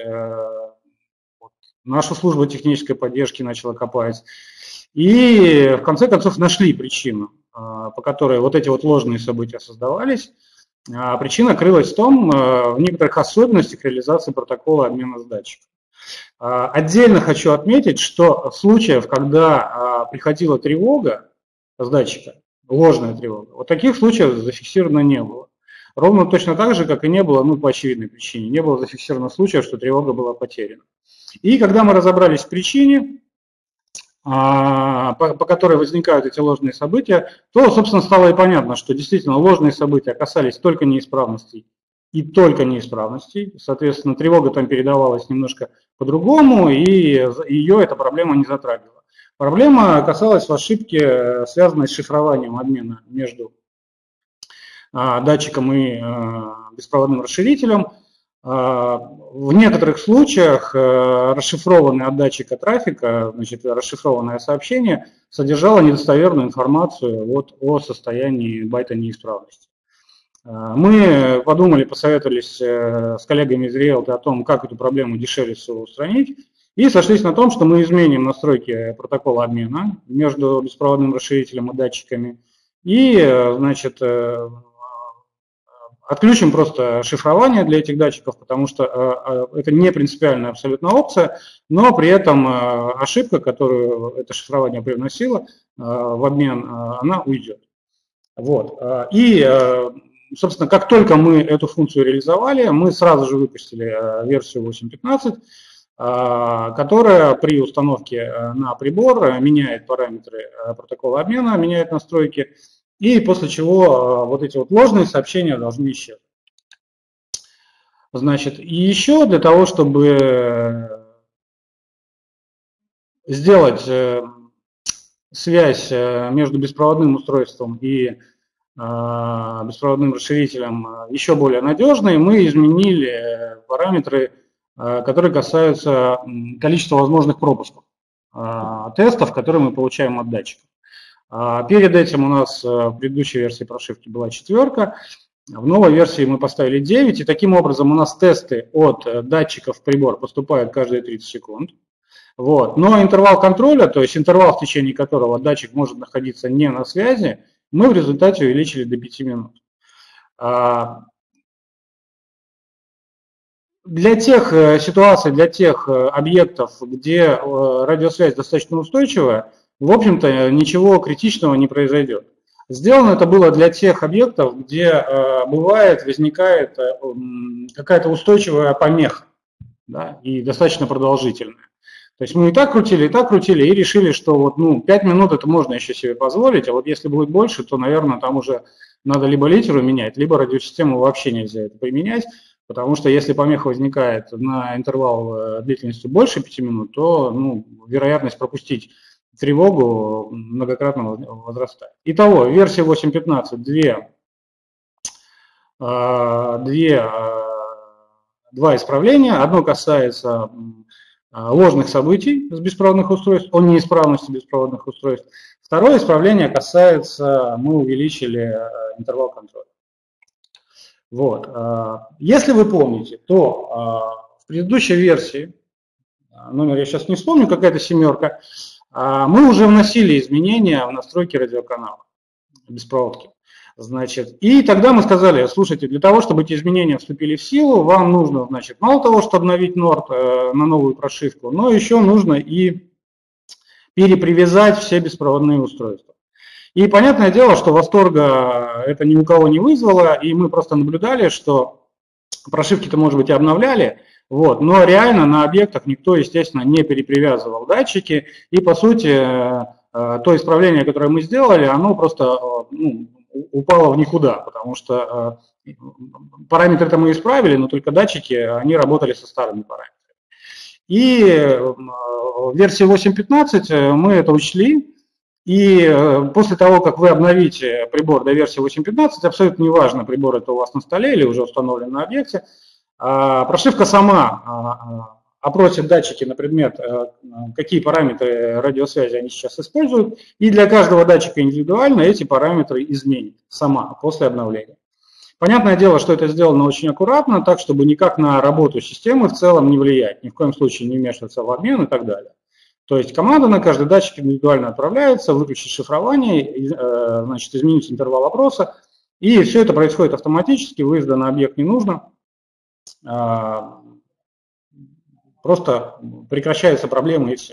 наша служба технической поддержки начала копать, и в конце концов нашли причину, по которой вот эти вот ложные события создавались. Причина крылась в том, в некоторых особенностях реализации протокола обмена с датчиком. Отдельно хочу отметить, что случаев, когда приходила тревога с датчика, ложная тревога, вот таких случаев зафиксировано не было. Ровно точно так же, как и не было, ну, по очевидной причине, не было зафиксировано случаев, что тревога была потеряна. И когда мы разобрались в причине, по, по которой возникают эти ложные события, то, собственно, стало и понятно, что действительно ложные события касались только неисправностей и только неисправностей. Соответственно, тревога там передавалась немножко по-другому, и ее эта проблема не затрагивала. Проблема касалась ошибки, связанной с шифрованием обмена между датчиком и беспроводным расширителем. В некоторых случаях расшифрованный от датчика трафика, значит, расшифрованное сообщение содержало недостоверную информацию вот о состоянии байта неисправности. Мы подумали, посоветовались с коллегами из Realty о том, как эту проблему дешевле всего устранить, и сошлись на том, что мы изменим настройки протокола обмена между беспроводным расширителем и датчиками, и, значит, отключим просто шифрование для этих датчиков, потому что это не принципиальная абсолютно опция, но при этом ошибка, которую это шифрование привносило в обмен, она уйдет. Вот. И, собственно, как только мы эту функцию реализовали, мы сразу же выпустили версию восемь точка пятнадцать, которая при установке на прибор меняет параметры протокола обмена, меняет настройки, и после чего вот эти вот ложные сообщения должны исчезнуть. Значит, и еще для того, чтобы сделать связь между беспроводным устройством и беспроводным расширителем еще более надежной, мы изменили параметры, которые касаются количества возможных пропусков тестов, которые мы получаем от датчиков. Перед этим у нас в предыдущей версии прошивки была четверка, в новой версии мы поставили девять, и таким образом у нас тесты от датчиков в прибор поступают каждые тридцать секунд. Вот. Но интервал контроля, то есть интервал, в течение которого датчик может находиться не на связи, мы в результате увеличили до пяти минут. Для тех ситуаций, для тех объектов, где радиосвязь достаточно устойчивая, в общем-то, ничего критичного не произойдет. Сделано это было для тех объектов, где э, бывает, возникает э, какая-то устойчивая помеха, да, и достаточно продолжительная. То есть мы и так крутили, и так крутили, и решили, что вот, ну, пять минут это можно еще себе позволить, а вот если будет больше, то, наверное, там уже надо либо литеру менять, либо радиосистему вообще нельзя это применять, потому что если помеха возникает на интервал длительностью больше пяти минут, то, ну, вероятность пропустить тревогу многократно возрастает. Итого, версия восемь точка пятнадцать, две, две, два исправления. Одно касается ложных событий с беспроводных устройств, о неисправности беспроводных устройств. Второе исправление касается, мы увеличили интервал контроля. Вот. Если вы помните, то в предыдущей версии, номер я сейчас не вспомню, какая-то семерка, мы уже вносили изменения в настройки радиоканала беспроводки. Значит, и тогда мы сказали, слушайте, для того, чтобы эти изменения вступили в силу, вам нужно, значит, мало того, что обновить норд э, на новую прошивку, но еще нужно и перепривязать все беспроводные устройства. И понятное дело, что восторга это ни у кого не вызвало, и мы просто наблюдали, что прошивки-то, может быть, и обновляли, вот, но реально на объектах никто, естественно, не перепривязывал датчики, и, по сути, э, э, то исправление, которое мы сделали, оно просто э, ну, упало в никуда, потому что э, параметры-то мы исправили, но только датчики, они работали со старыми параметрами. И э, в версии восемь точка пятнадцать мы это учли, и э, после того, как вы обновите прибор до версии восемь точка пятнадцать, абсолютно неважно, прибор это у вас на столе или уже установлен на объекте, э, прошивка сама э, опросит датчики на предмет, какие параметры радиосвязи они сейчас используют, и для каждого датчика индивидуально эти параметры изменит сама после обновления. Понятное дело, что это сделано очень аккуратно, так, чтобы никак на работу системы в целом не влиять, ни в коем случае не вмешиваться в обмен и так далее. То есть команда на каждый датчик индивидуально отправляется, выключить шифрование, значит, изменить интервал опроса, и все это происходит автоматически, выезда на объект не нужно. Просто прекращаются проблемы и все.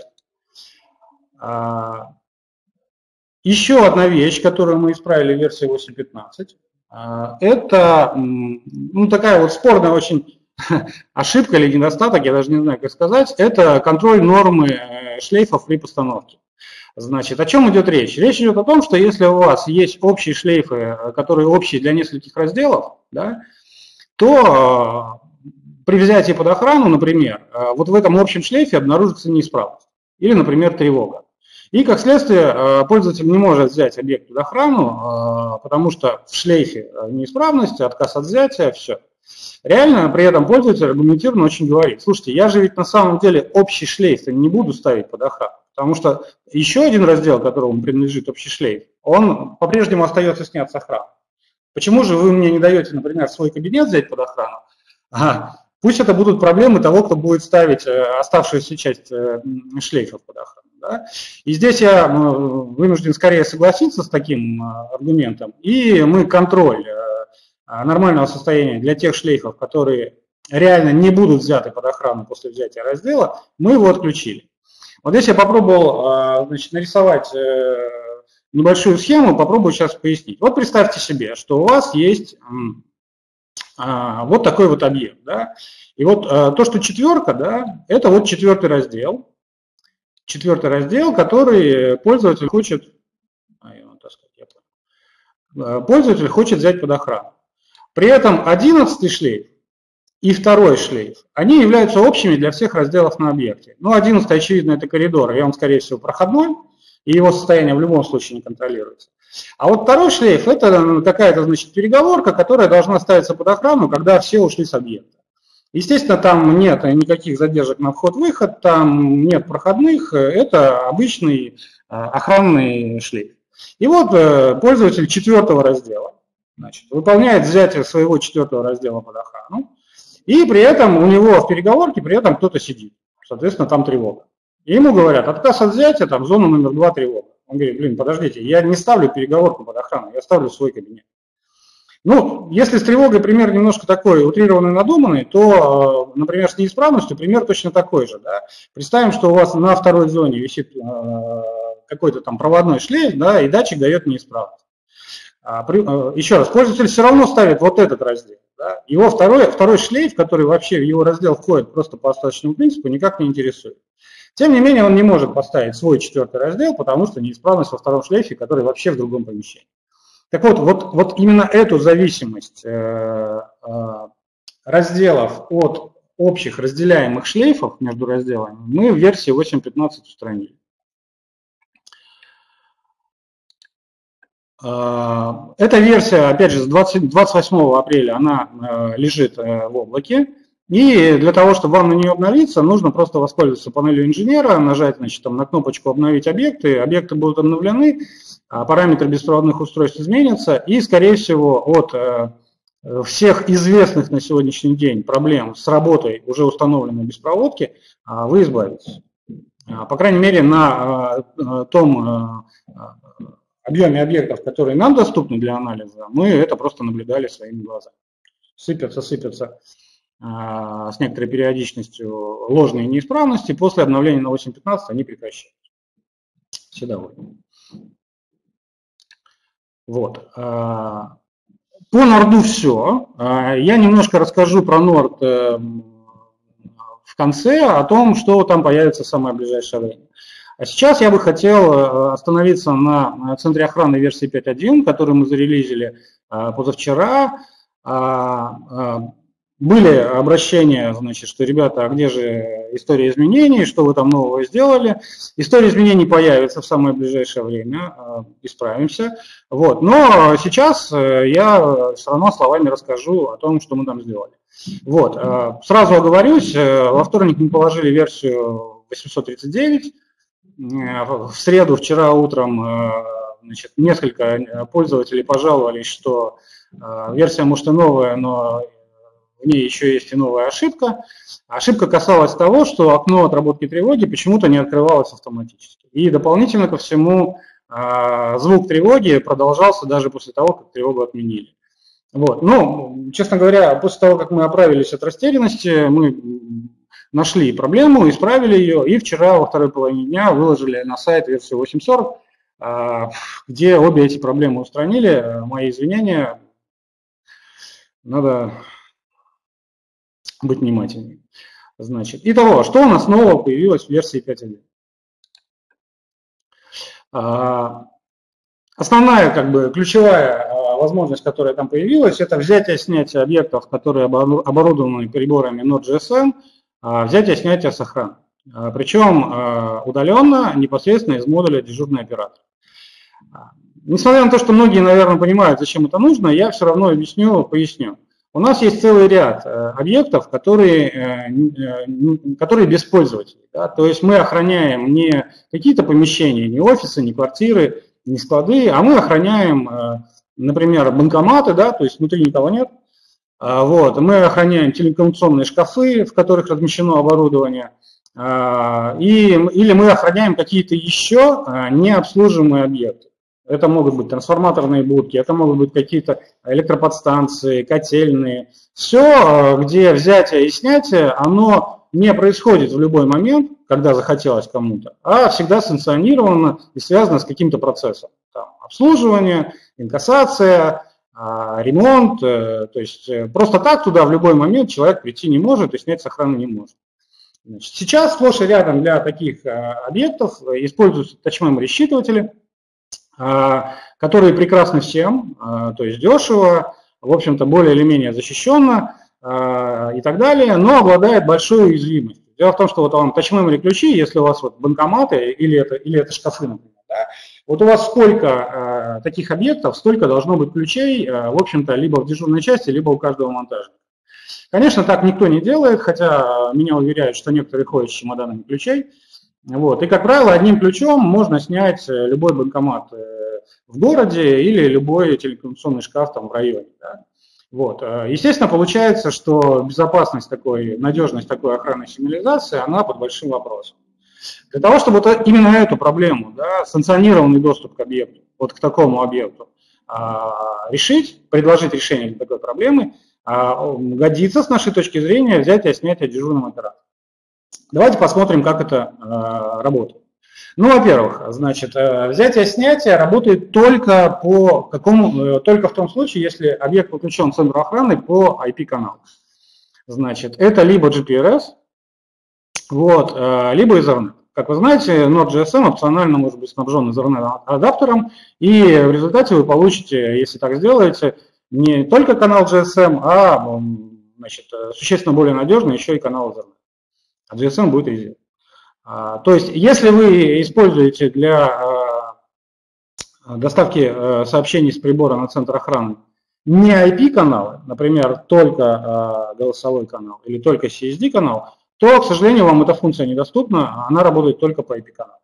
Еще одна вещь, которую мы исправили в версии восемь точка пятнадцать, это ну, такая вот спорная очень ошибка или недостаток, я даже не знаю, как сказать, это контроль нормы шлейфов при постановке. Значит, о чем идет речь? Речь идет о том, что если у вас есть общие шлейфы, которые общие для нескольких разделов, да, то при взятии под охрану, например, вот в этом общем шлейфе обнаружится неисправность или, например, тревога. И, как следствие, пользователь не может взять объект под охрану, потому что в шлейфе неисправность, отказ от взятия, все. Реально, при этом пользователь аргументированно очень говорит, слушайте, я же ведь на самом деле общий шлейф не буду ставить под охрану, потому что еще один раздел, которому принадлежит общий шлейф, он по-прежнему остается снят с охраны. Почему же вы мне не даете, например, свой кабинет взять под охрану? Ага. Пусть это будут проблемы того, кто будет ставить оставшуюся часть шлейфов под охрану. Да? И здесь я вынужден скорее согласиться с таким аргументом. И мы контроль нормального состояния для тех шлейфов, которые реально не будут взяты под охрану после взятия раздела, мы его отключили. Вот здесь я попробовал, значит, нарисовать небольшую схему, попробую сейчас пояснить. Вот представьте себе, что у вас есть вот такой вот объект, да, и вот то, что четверка, да, это вот четвертый раздел, четвертый раздел, который пользователь хочет, пользователь хочет взять под охрану. При этом одиннадцатый шлейф и второй шлейф, они являются общими для всех разделов на объекте. Ну, одиннадцатый, очевидно, это коридор, и он, скорее всего, проходной, и его состояние в любом случае не контролируется. А вот второй шлейф – это какая-то, значит, переговорка, которая должна ставиться под охрану, когда все ушли с объекта. Естественно, там нет никаких задержек на вход-выход, там нет проходных, это обычный охранный шлейф. И вот пользователь четвертого раздела, значит, выполняет взятие своего четвертого раздела под охрану, и при этом у него в переговорке при этом кто-то сидит, соответственно, там тревога. И ему говорят, отказ от взятия, там зона номер два тревога. Он говорит, блин, подождите, я не ставлю переговорку под охрану, я ставлю свой кабинет. Ну, если с тревогой пример немножко такой утрированный, надуманный, то, например, с неисправностью пример точно такой же. Да? Представим, что у вас на второй зоне висит какой-то там проводной шлейф, да, и датчик дает неисправность. Еще раз, пользователь все равно ставит вот этот раздел. Да? Его второй, второй шлейф, который вообще в его раздел входит просто по остаточному принципу, никак не интересует. Тем не менее, он не может поставить свой четвертый раздел, потому что неисправность во втором шлейфе, который вообще в другом помещении. Так вот, вот, вот именно эту зависимость э, э, разделов от общих разделяемых шлейфов между разделами мы в версии восемь точка пятнадцать устранили. Э, эта версия, опять же, с двадцать восьмого апреля, она э, лежит э, в облаке. И для того, чтобы вам на нее обновиться, нужно просто воспользоваться панелью инженера, нажать, значит, там, на кнопочку «Обновить объекты», объекты будут обновлены, параметры беспроводных устройств изменятся, и, скорее всего, от всех известных на сегодняшний день проблем с работой уже установленной беспроводки вы избавитесь. По крайней мере, на том объеме объектов, которые нам доступны для анализа, мы это просто наблюдали своими глазами. Сыпятся, сыпятся с некоторой периодичностью ложные неисправности, после обновления на восемь точка пятнадцать они прекращаются. Все довольны. Вот. По Норду все. Я немножко расскажу про Норд в конце, о том, что там появится в самое ближайшее время. А сейчас я бы хотел остановиться на центре охраны версии пять точка один, который мы зарелизили позавчера. Были обращения, значит, что, ребята, а где же история изменений, что вы там нового сделали? История изменений появится в самое ближайшее время, исправимся. Вот. Но сейчас я все равно словами расскажу о том, что мы там сделали. Вот. Сразу оговорюсь, во вторник мы положили версию восемьсот тридцать девять, в среду, вчера утром, значит, несколько пользователей пожаловались, что версия, может, и новая, но в ней еще есть и новая ошибка. Ошибка касалась того, что окно отработки тревоги почему-то не открывалось автоматически. И дополнительно ко всему звук тревоги продолжался даже после того, как тревогу отменили. Вот. Ну, честно говоря, после того, как мы оправились от растерянности, мы нашли проблему, исправили ее, и вчера во второй половине дня выложили на сайт версию восемь точка сорок, где обе эти проблемы устранили. Мои извинения, надо быть внимательнее. Значит, итого, что у нас нового появилось в версии пять точка один? Основная, как бы, ключевая возможность, которая там появилась, это взятие и снятие объектов, которые оборудованы приборами Node.js, взятие и снятие с охраны. Причем удаленно, непосредственно из модуля дежурный оператор. Несмотря на то, что многие, наверное, понимают, зачем это нужно, я все равно объясню, поясню. У нас есть целый ряд объектов, которые, которые без пользователей. Да? То есть мы охраняем не какие-то помещения, не офисы, не квартиры, не склады, а мы охраняем, например, банкоматы, да, то есть внутри никого нет. Вот. Мы охраняем телекоммуникационные шкафы, в которых размещено оборудование, и, или мы охраняем какие-то еще необслуживаемые объекты. Это могут быть трансформаторные будки, это могут быть какие-то электроподстанции, котельные. Все, где взятие и снятие, оно не происходит в любой момент, когда захотелось кому-то, а всегда санкционировано и связано с каким-то процессом. Там, обслуживание, инкассация, ремонт. То есть просто так туда в любой момент человек прийти не может и снять с охраны не может. Значит, сейчас сплошь и рядом для таких объектов используются тачмемори-считыватели, которые прекрасны всем, то есть дешево, в общем-то более или менее защищенно и так далее, но обладает большой уязвимостью. Дело в том, что вот вам тачмемори ключи, если у вас вот банкоматы или это, или это шкафы, например, да, вот у вас сколько таких объектов, столько должно быть ключей, в общем-то, либо в дежурной части, либо у каждого монтажника. Конечно, так никто не делает, хотя меня уверяют, что некоторые ходят с чемоданами ключей. Вот. И, как правило, одним ключом можно снять любой банкомат в городе или любой телекоммуникационный шкаф там в районе. Да? Вот. Естественно, получается, что безопасность такой, надежность такой охранной сигнализации, она под большим вопросом. Для того, чтобы вот именно эту проблему, да, санкционированный доступ к объекту, вот к такому объекту, решить, предложить решение для такой проблемы, годится, с нашей точки зрения, взятие и снятие дежурным оператором. Давайте посмотрим, как это э, работает. Ну, во-первых, значит, взятие-снятие работает только, по какому, только в том случае, если объект подключен к центру охраны по ай пи-каналу. Значит, это либо джи пи ар эс, вот, э, либо Ethernet. Как вы знаете, Node.js опционально может быть снабжен Ethernet-адаптером, и в результате вы получите, если так сделаете, не только канал джи эс эм, а, значит, существенно более надежный еще и канал Ethernet. А джи эс эм будет резерв. А, то есть, если вы используете для а, доставки а, сообщений с прибора на центр охраны не ай пи-каналы, например, только а, голосовой канал или только си эс ди-канал, то, к сожалению, вам эта функция недоступна, она работает только по ай пи-каналу.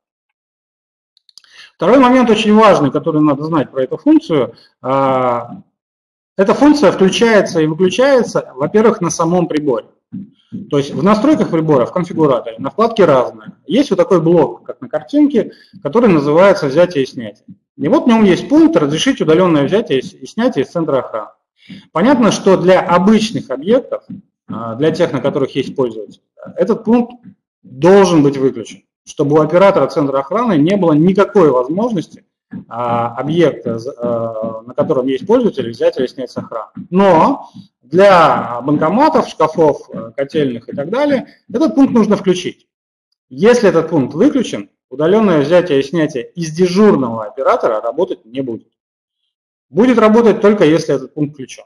Второй момент очень важный, который надо знать про эту функцию. А, Эта функция включается и выключается, во-первых, на самом приборе. То есть в настройках прибора, в конфигураторе, на вкладке «Разное» есть вот такой блок, как на картинке, который называется «Взятие и снятие». И вот в нем есть пункт «Разрешить удаленное взятие и снятие из центра охраны». Понятно, что для обычных объектов, для тех, на которых есть пользователь, этот пункт должен быть выключен, чтобы у оператора центра охраны не было никакой возможности объекта, на котором есть пользователь, взять или снять с охраны. Но для банкоматов, шкафов, котельных и так далее этот пункт нужно включить. Если этот пункт выключен, удаленное взятие и снятие из дежурного оператора работать не будет. Будет работать только если этот пункт включен.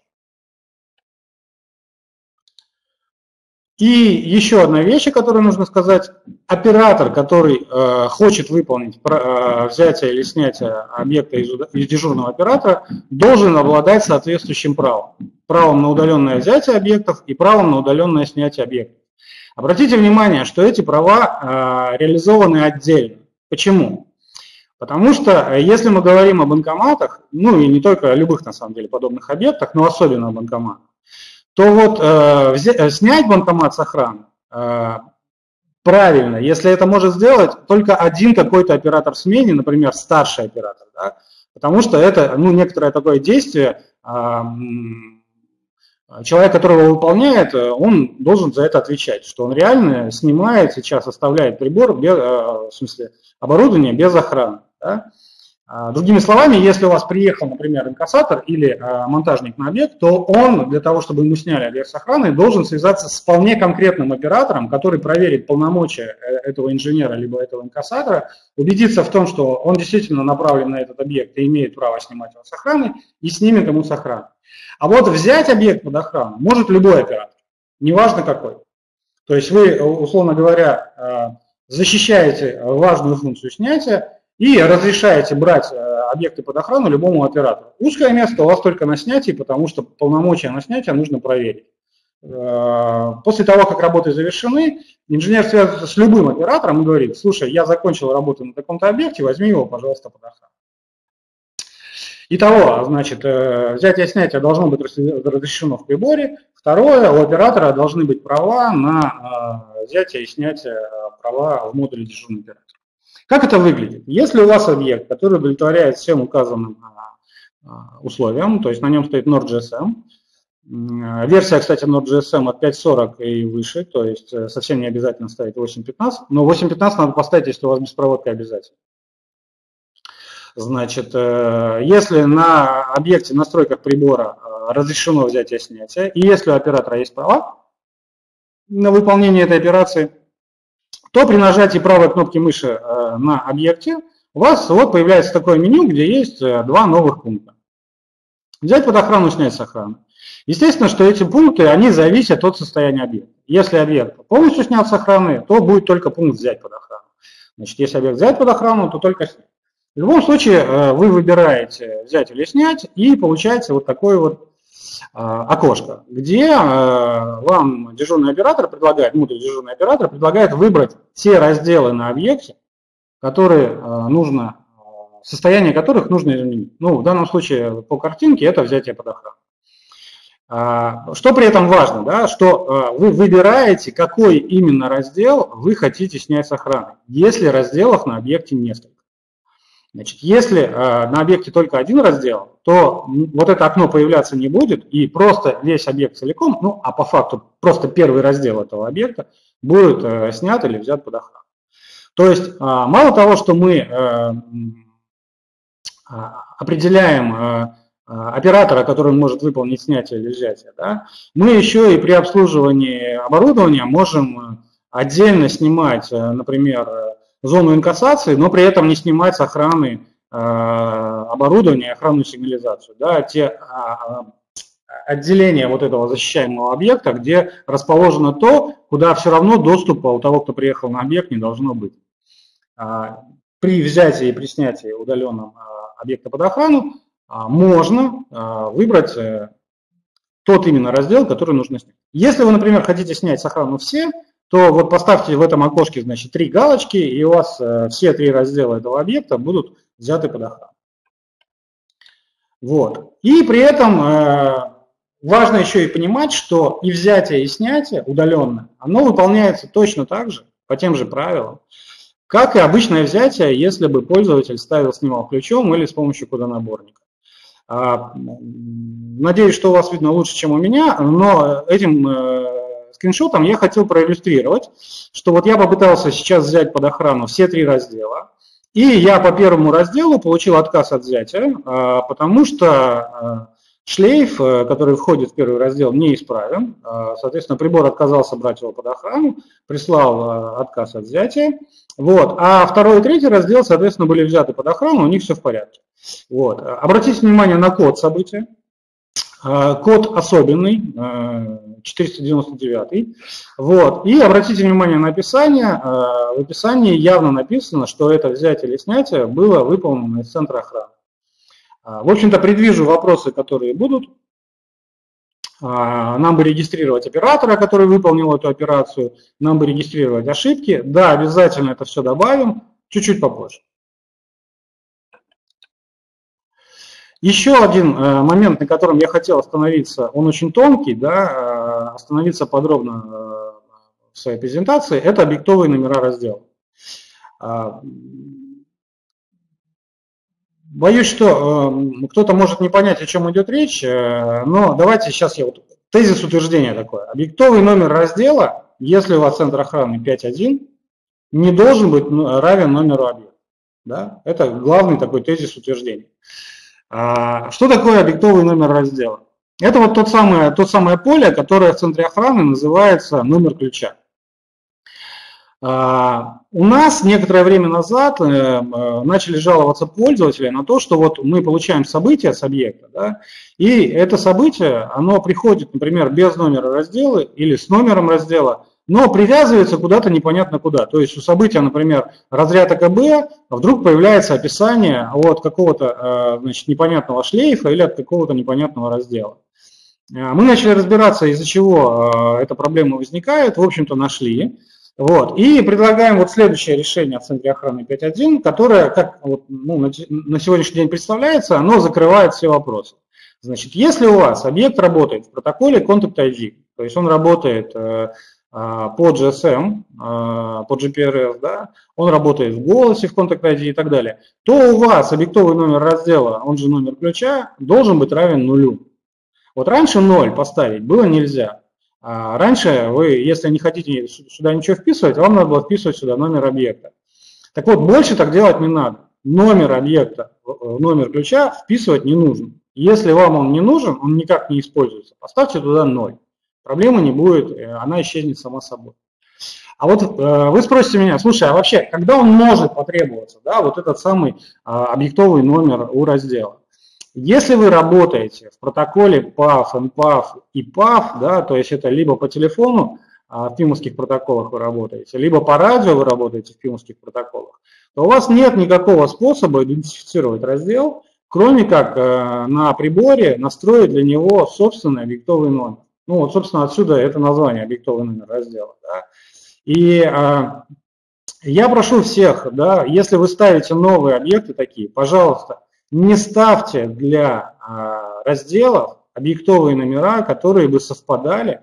И еще одна вещь, которую нужно сказать. Оператор, который э, хочет выполнить э, взятие или снятие объекта из, из дежурного оператора, должен обладать соответствующим правом. Правом на удаленное взятие объектов и правом на удаленное снятие объектов. Обратите внимание, что эти права э, реализованы отдельно. Почему? Потому что если мы говорим о банкоматах, ну и не только о любых, на самом деле, подобных объектах, но особенно о банкоматах, то вот э, взять, снять банкомат с охраны э, правильно, если это может сделать только один какой-то оператор в смене, например, старший оператор, да, потому что это ну, некоторое такое действие, э, человек, который его выполняет, он должен за это отвечать, что он реально снимает, сейчас оставляет прибор, без, э, в смысле оборудование без охраны. Да. Другими словами, если у вас приехал, например, инкассатор или э, монтажник на объект, то он для того, чтобы ему сняли объект с охраны, должен связаться с вполне конкретным оператором, который проверит полномочия этого инженера либо этого инкассатора, убедиться в том, что он действительно направлен на этот объект и имеет право снимать его с охраны, и снимет ему с охраны. А вот взять объект под охрану может любой оператор, неважно какой. То есть вы, условно говоря, э, защищаете важную функцию снятия, и разрешаете брать объекты под охрану любому оператору. Узкое место у вас только на снятии, потому что полномочия на снятие нужно проверить. После того, как работы завершены, инженер связывается с любым оператором и говорит: слушай, я закончил работу на таком-то объекте, возьми его, пожалуйста, под охрану. Итого, значит, взятие и снятие должно быть разрешено в приборе. Второе, у оператора должны быть права на взятие и снятие права в модуле дежурный оператор. Как это выглядит? Если у вас объект, который удовлетворяет всем указанным условиям, то есть на нем стоит Nord.js, версия, кстати, Nord.js от пять сорок и выше, то есть совсем не обязательно ставить восемь пятнадцать, но восемь пятнадцать надо поставить, если у вас беспроводка обязательно. Значит, если на объекте, настройках прибора разрешено взятие и снятие, и если у оператора есть права на выполнение этой операции, то при нажатии правой кнопки мыши на объекте у вас вот появляется такое меню, где есть два новых пункта. Взять под охрану, снять с охраны. Естественно, что эти пункты, они зависят от состояния объекта. Если объект полностью снят с охраны, то будет только пункт «взять под охрану». Значит, если объект взять под охрану, то только снять. В любом случае вы выбираете взять или снять и получаете вот такое вот окошко, где вам дежурный оператор предлагает, модуль дежурный оператор предлагает выбрать те разделы на объекте, которые нужно, состояние которых нужно изменить. Ну, в данном случае по картинке это взятие под охрану. Что при этом важно, да, что вы выбираете, какой именно раздел вы хотите снять с охраны, если разделов на объекте несколько. Значит, если э, на объекте только один раздел, то вот это окно появляться не будет, и просто весь объект целиком, ну, а по факту просто первый раздел этого объекта будет э, снят или взят под охрану. То есть э, мало того, что мы э, э, определяем э, оператора, который может выполнить снятие или взятие, да, мы еще и при обслуживании оборудования можем отдельно снимать, например, зону инкассации, но при этом не снимать с охраны э, оборудования, охранную сигнализацию. Да, те а, отделения вот этого защищаемого объекта, где расположено то, куда все равно доступа у того, кто приехал на объект, не должно быть. А, при взятии и при снятии удаленном а, объекта под охрану а, можно а, выбрать а, тот именно раздел, который нужно снять. Если вы, например, хотите снять с охрану все, то вот поставьте в этом окошке, значит, три галочки, и у вас э, все три раздела этого объекта будут взяты под охрану. Вот. И при этом важно еще и понимать, что и взятие, и снятие удаленно, оно выполняется точно так же, по тем же правилам, как и обычное взятие, если бы пользователь ставил, снимал ключом или с помощью кодонаборника. Надеюсь, что у вас видно лучше, чем у меня, но этим скриншотом я хотел проиллюстрировать, что вот я попытался сейчас взять под охрану все три раздела, и я по первому разделу получил отказ от взятия, потому что шлейф, который входит в первый раздел, неисправен. Соответственно, прибор отказался брать его под охрану, прислал отказ от взятия. Вот. А второй и третий раздел, соответственно, были взяты под охрану, у них все в порядке. Вот. Обратите внимание на код события. Код особенный, четыреста девяносто девятый. Вот. И обратите внимание на описание. В описании явно написано, что это взятие или снятие было выполнено из центра охраны. В общем-то, предвижу вопросы, которые будут. Нам бы регистрировать оператора, который выполнил эту операцию, нам бы регистрировать ошибки. Да, обязательно это все добавим, чуть-чуть попозже. Еще один момент, на котором я хотел остановиться, он очень тонкий, да, остановиться подробно в своей презентации, это объектовые номера раздела. Боюсь, что э, кто-то может не понять, о чем идет речь, э, но давайте сейчас я вот тезис утверждения такое. Объектовый номер раздела, если у вас центр охраны пять один, не должен быть равен номеру объекта. Да? Это главный такой тезис утверждения. А, что такое объектовый номер раздела? Это вот тот самое, то самое поле, которое в центре охраны называется номер ключа. У нас некоторое время назад начали жаловаться пользователи на то, что вот мы получаем событие с объекта, да, и это событие, оно приходит, например, без номера раздела или с номером раздела, но привязывается куда-то непонятно куда. То есть у события, например, разряд АКБ, вдруг появляется описание от какого-то, значит, непонятного шлейфа или от какого-то непонятного раздела. Мы начали разбираться, из-за чего эта проблема возникает, в общем-то нашли. Вот. И предлагаем вот следующее решение в центре охраны пять один, которое, как вот, ну, на, на сегодняшний день представляется, оно закрывает все вопросы. Значит, если у вас объект работает в протоколе Contact ай ди, то есть он работает э, по джи эс эм, э, по джи пи ар эс, да, он работает в голосе в Contact ай ди и так далее, то у вас объектовый номер раздела, он же номер ключа, должен быть равен нулю. Вот раньше ноль поставить было нельзя. А раньше вы, если не хотите сюда ничего вписывать, вам надо было вписывать сюда номер объекта. Так вот, больше так делать не надо. Номер объекта, номер ключа вписывать не нужно. Если вам он не нужен, он никак не используется, поставьте туда ноль. Проблемы не будет, она исчезнет сама собой. А вот вы спросите меня, слушай, а вообще, когда он может потребоваться, да, вот этот самый объектовый номер у раздела? Если вы работаете в протоколе паф, эн паф и паф, да, то есть это либо по телефону, в пимовских протоколах вы работаете, либо по радио вы работаете в пимовских протоколах, то у вас нет никакого способа идентифицировать раздел, кроме как на приборе настроить для него собственный объектовый номер. Ну вот, собственно, отсюда это название объектовый номер раздела. Да. И а, я прошу всех, да, если вы ставите новые объекты такие, пожалуйста, не ставьте для а, разделов объектовые номера, которые бы совпадали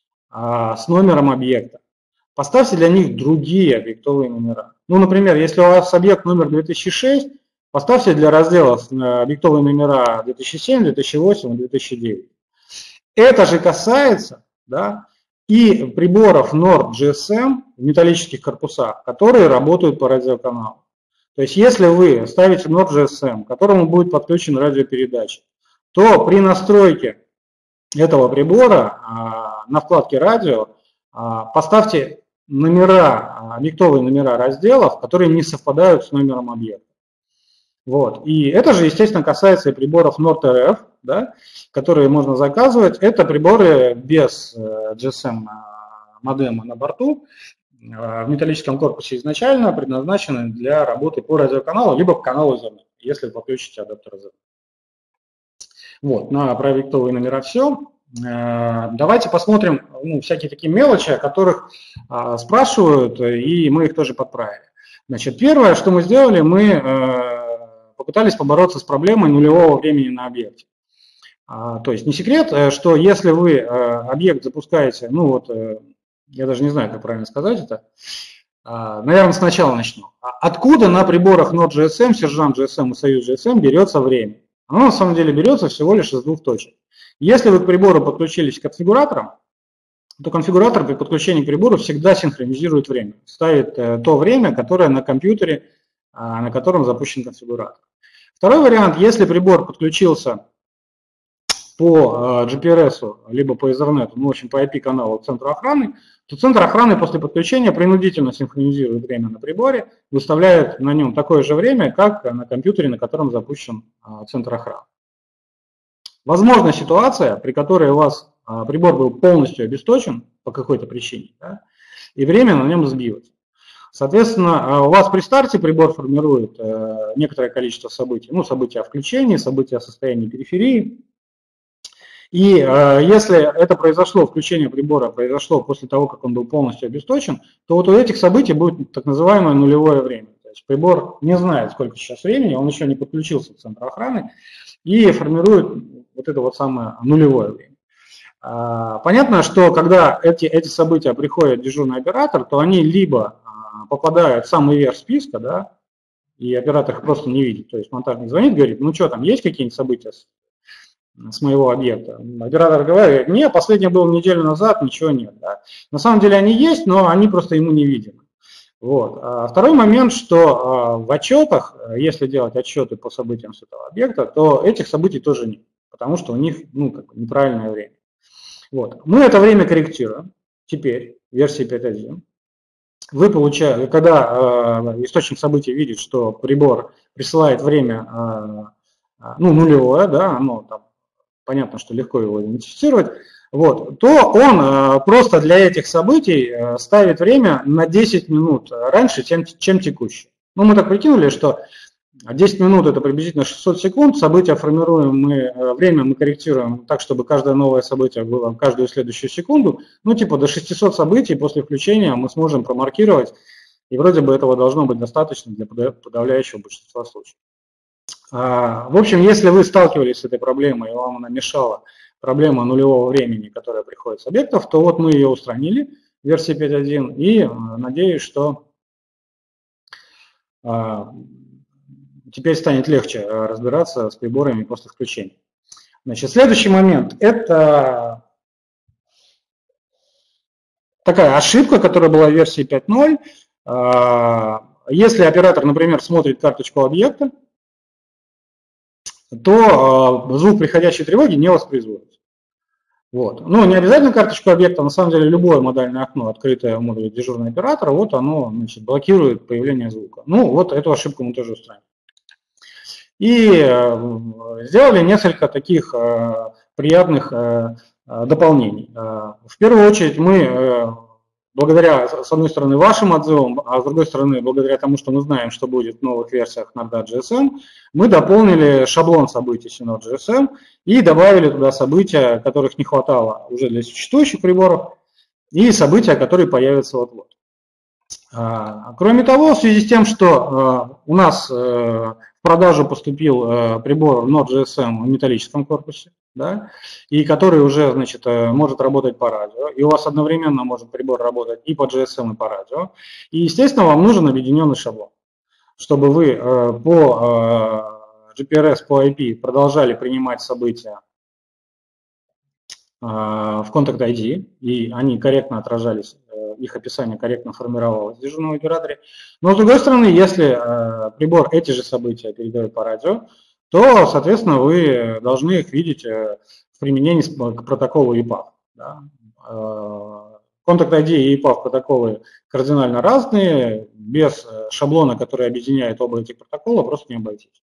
а, с номером объекта. Поставьте для них другие объектовые номера. Ну, например, если у вас объект номер две тысячи шесть, поставьте для разделов объектовые номера две тысячи семь, две тысячи восемь и две тысячи девять. Это же касается, да, и приборов норд джи эс эм в металлических корпусах, которые работают по радиоканалу. То есть если вы ставите норд джи эс эм, к которому будет подключен радиопередатчик, то при настройке этого прибора а, на вкладке радио а, поставьте номера, объектовые номера разделов, которые не совпадают с номером объекта. Вот. И это же, естественно, касается и приборов норд эр эф, да, которые можно заказывать. Это приборы без джи эс эм модема на борту, в металлическом корпусе изначально предназначены для работы по радиоканалу, либо по каналу зет, если вы подключите адаптер зет. Вот, на про объектовые номера все. Давайте посмотрим, ну, всякие такие мелочи, о которых а, спрашивают, и мы их тоже подправили. Значит, первое, что мы сделали, мы э, попытались побороться с проблемой нулевого времени на объекте. То есть не секрет, что если вы объект запускаете, ну вот, я даже не знаю, как правильно сказать это, наверное, сначала начну. Откуда на приборах Node.js эм, Сержант.js эм и Союз.js эм берется время? Оно на самом деле берется всего лишь из двух точек. Если вы к прибору подключились к конфигураторам, то конфигуратор при подключении к прибору всегда синхронизирует время, ставит то время, которое на компьютере, на котором запущен конфигуратор. Второй вариант, если прибор подключился по джи пи ар эс, либо по Ethernet, ну, в общем, по ай пи-каналу к центру охраны, то центр охраны после подключения принудительно синхронизирует время на приборе, выставляет на нем такое же время, как на компьютере, на котором запущен центр охраны. Возможна ситуация, при которой у вас прибор был полностью обесточен по какой-то причине, да, и время на нем сбилось. Соответственно, у вас при старте прибор формирует некоторое количество событий, ну, события о включении, события о состоянии периферии. И э, если это произошло, включение прибора произошло после того, как он был полностью обесточен, то вот у этих событий будет так называемое нулевое время. То есть прибор не знает, сколько сейчас времени, он еще не подключился к центру охраны и формирует вот это вот самое нулевое время. А, понятно, что когда эти, эти события приходят в дежурный оператор, то они либо а, попадают в самый верх списка, да, и оператор их просто не видит. То есть монтажник звонит, говорит, ну что там, есть какие-нибудь события с моего объекта? Оператор говорит, нет, последнее было неделю назад, ничего нет. Да. На самом деле они есть, но они просто ему не видимы. Вот. А второй момент, что в отчетах, если делать отчеты по событиям с этого объекта, то этих событий тоже нет, потому что у них, ну, как бы неправильное время. Вот. Мы это время корректируем теперь, в версии пять точка один. Вы получаете, когда э, источник событий видит, что прибор присылает время э, ну, нулевое, да, оно там, понятно, что легко его идентифицировать, вот, то он э, просто для этих событий э, ставит время на десять минут раньше, чем, чем текущее. Ну, мы так прикинули, что десять минут это приблизительно шестьсот секунд, события формируем мы, э, время мы корректируем так, чтобы каждое новое событие было каждую следующую секунду, ну, типа до шестисот событий после включения мы сможем промаркировать, и вроде бы этого должно быть достаточно для подавляющего большинства случаев. В общем, если вы сталкивались с этой проблемой, и вам она мешала, проблема нулевого времени, которая приходит с объектов, то вот мы ее устранили в версии пять точка один, и надеюсь, что теперь станет легче разбираться с приборами после включения. Значит, следующий момент – это такая ошибка, которая была в версии пять точка ноль. Если оператор, например, смотрит карточку объекта, то э, звук приходящей тревоги не воспроизводится. Вот. Ну, не обязательно карточку объекта, на самом деле любое модальное окно, открытое в модуле дежурного оператора, вот оно, значит, блокирует появление звука. Ну, вот эту ошибку мы тоже устраним. И э, сделали несколько таких э, приятных э, дополнений. Э, в первую очередь мы, э, благодаря, с одной стороны, вашим отзывам, а с другой стороны, благодаря тому, что мы знаем, что будет в новых версиях Node.js эм, мы дополнили шаблон событий с Node.js эм и добавили туда события, которых не хватало уже для существующих приборов, и события, которые появятся вот-вот. Кроме того, в связи с тем, что у нас в продажу поступил прибор Node.js эм в металлическом корпусе, да, и который уже, значит, может работать по радио, и у вас одновременно может прибор работать и по джей эс эм, и по радио, и, естественно, вам нужен объединенный шаблон, чтобы вы по джи пи ар эс, по ай пи продолжали принимать события в Contact ай ди, и они корректно отражались, их описание корректно формировалось в дежурном операторе. Но, с другой стороны, если прибор эти же события передает по радио, то, соответственно, вы должны их видеть в применении к протоколу и паф. Да. Contact ай ди и паф протоколы кардинально разные, без шаблона, который объединяет оба этих протокола, просто не обойтись.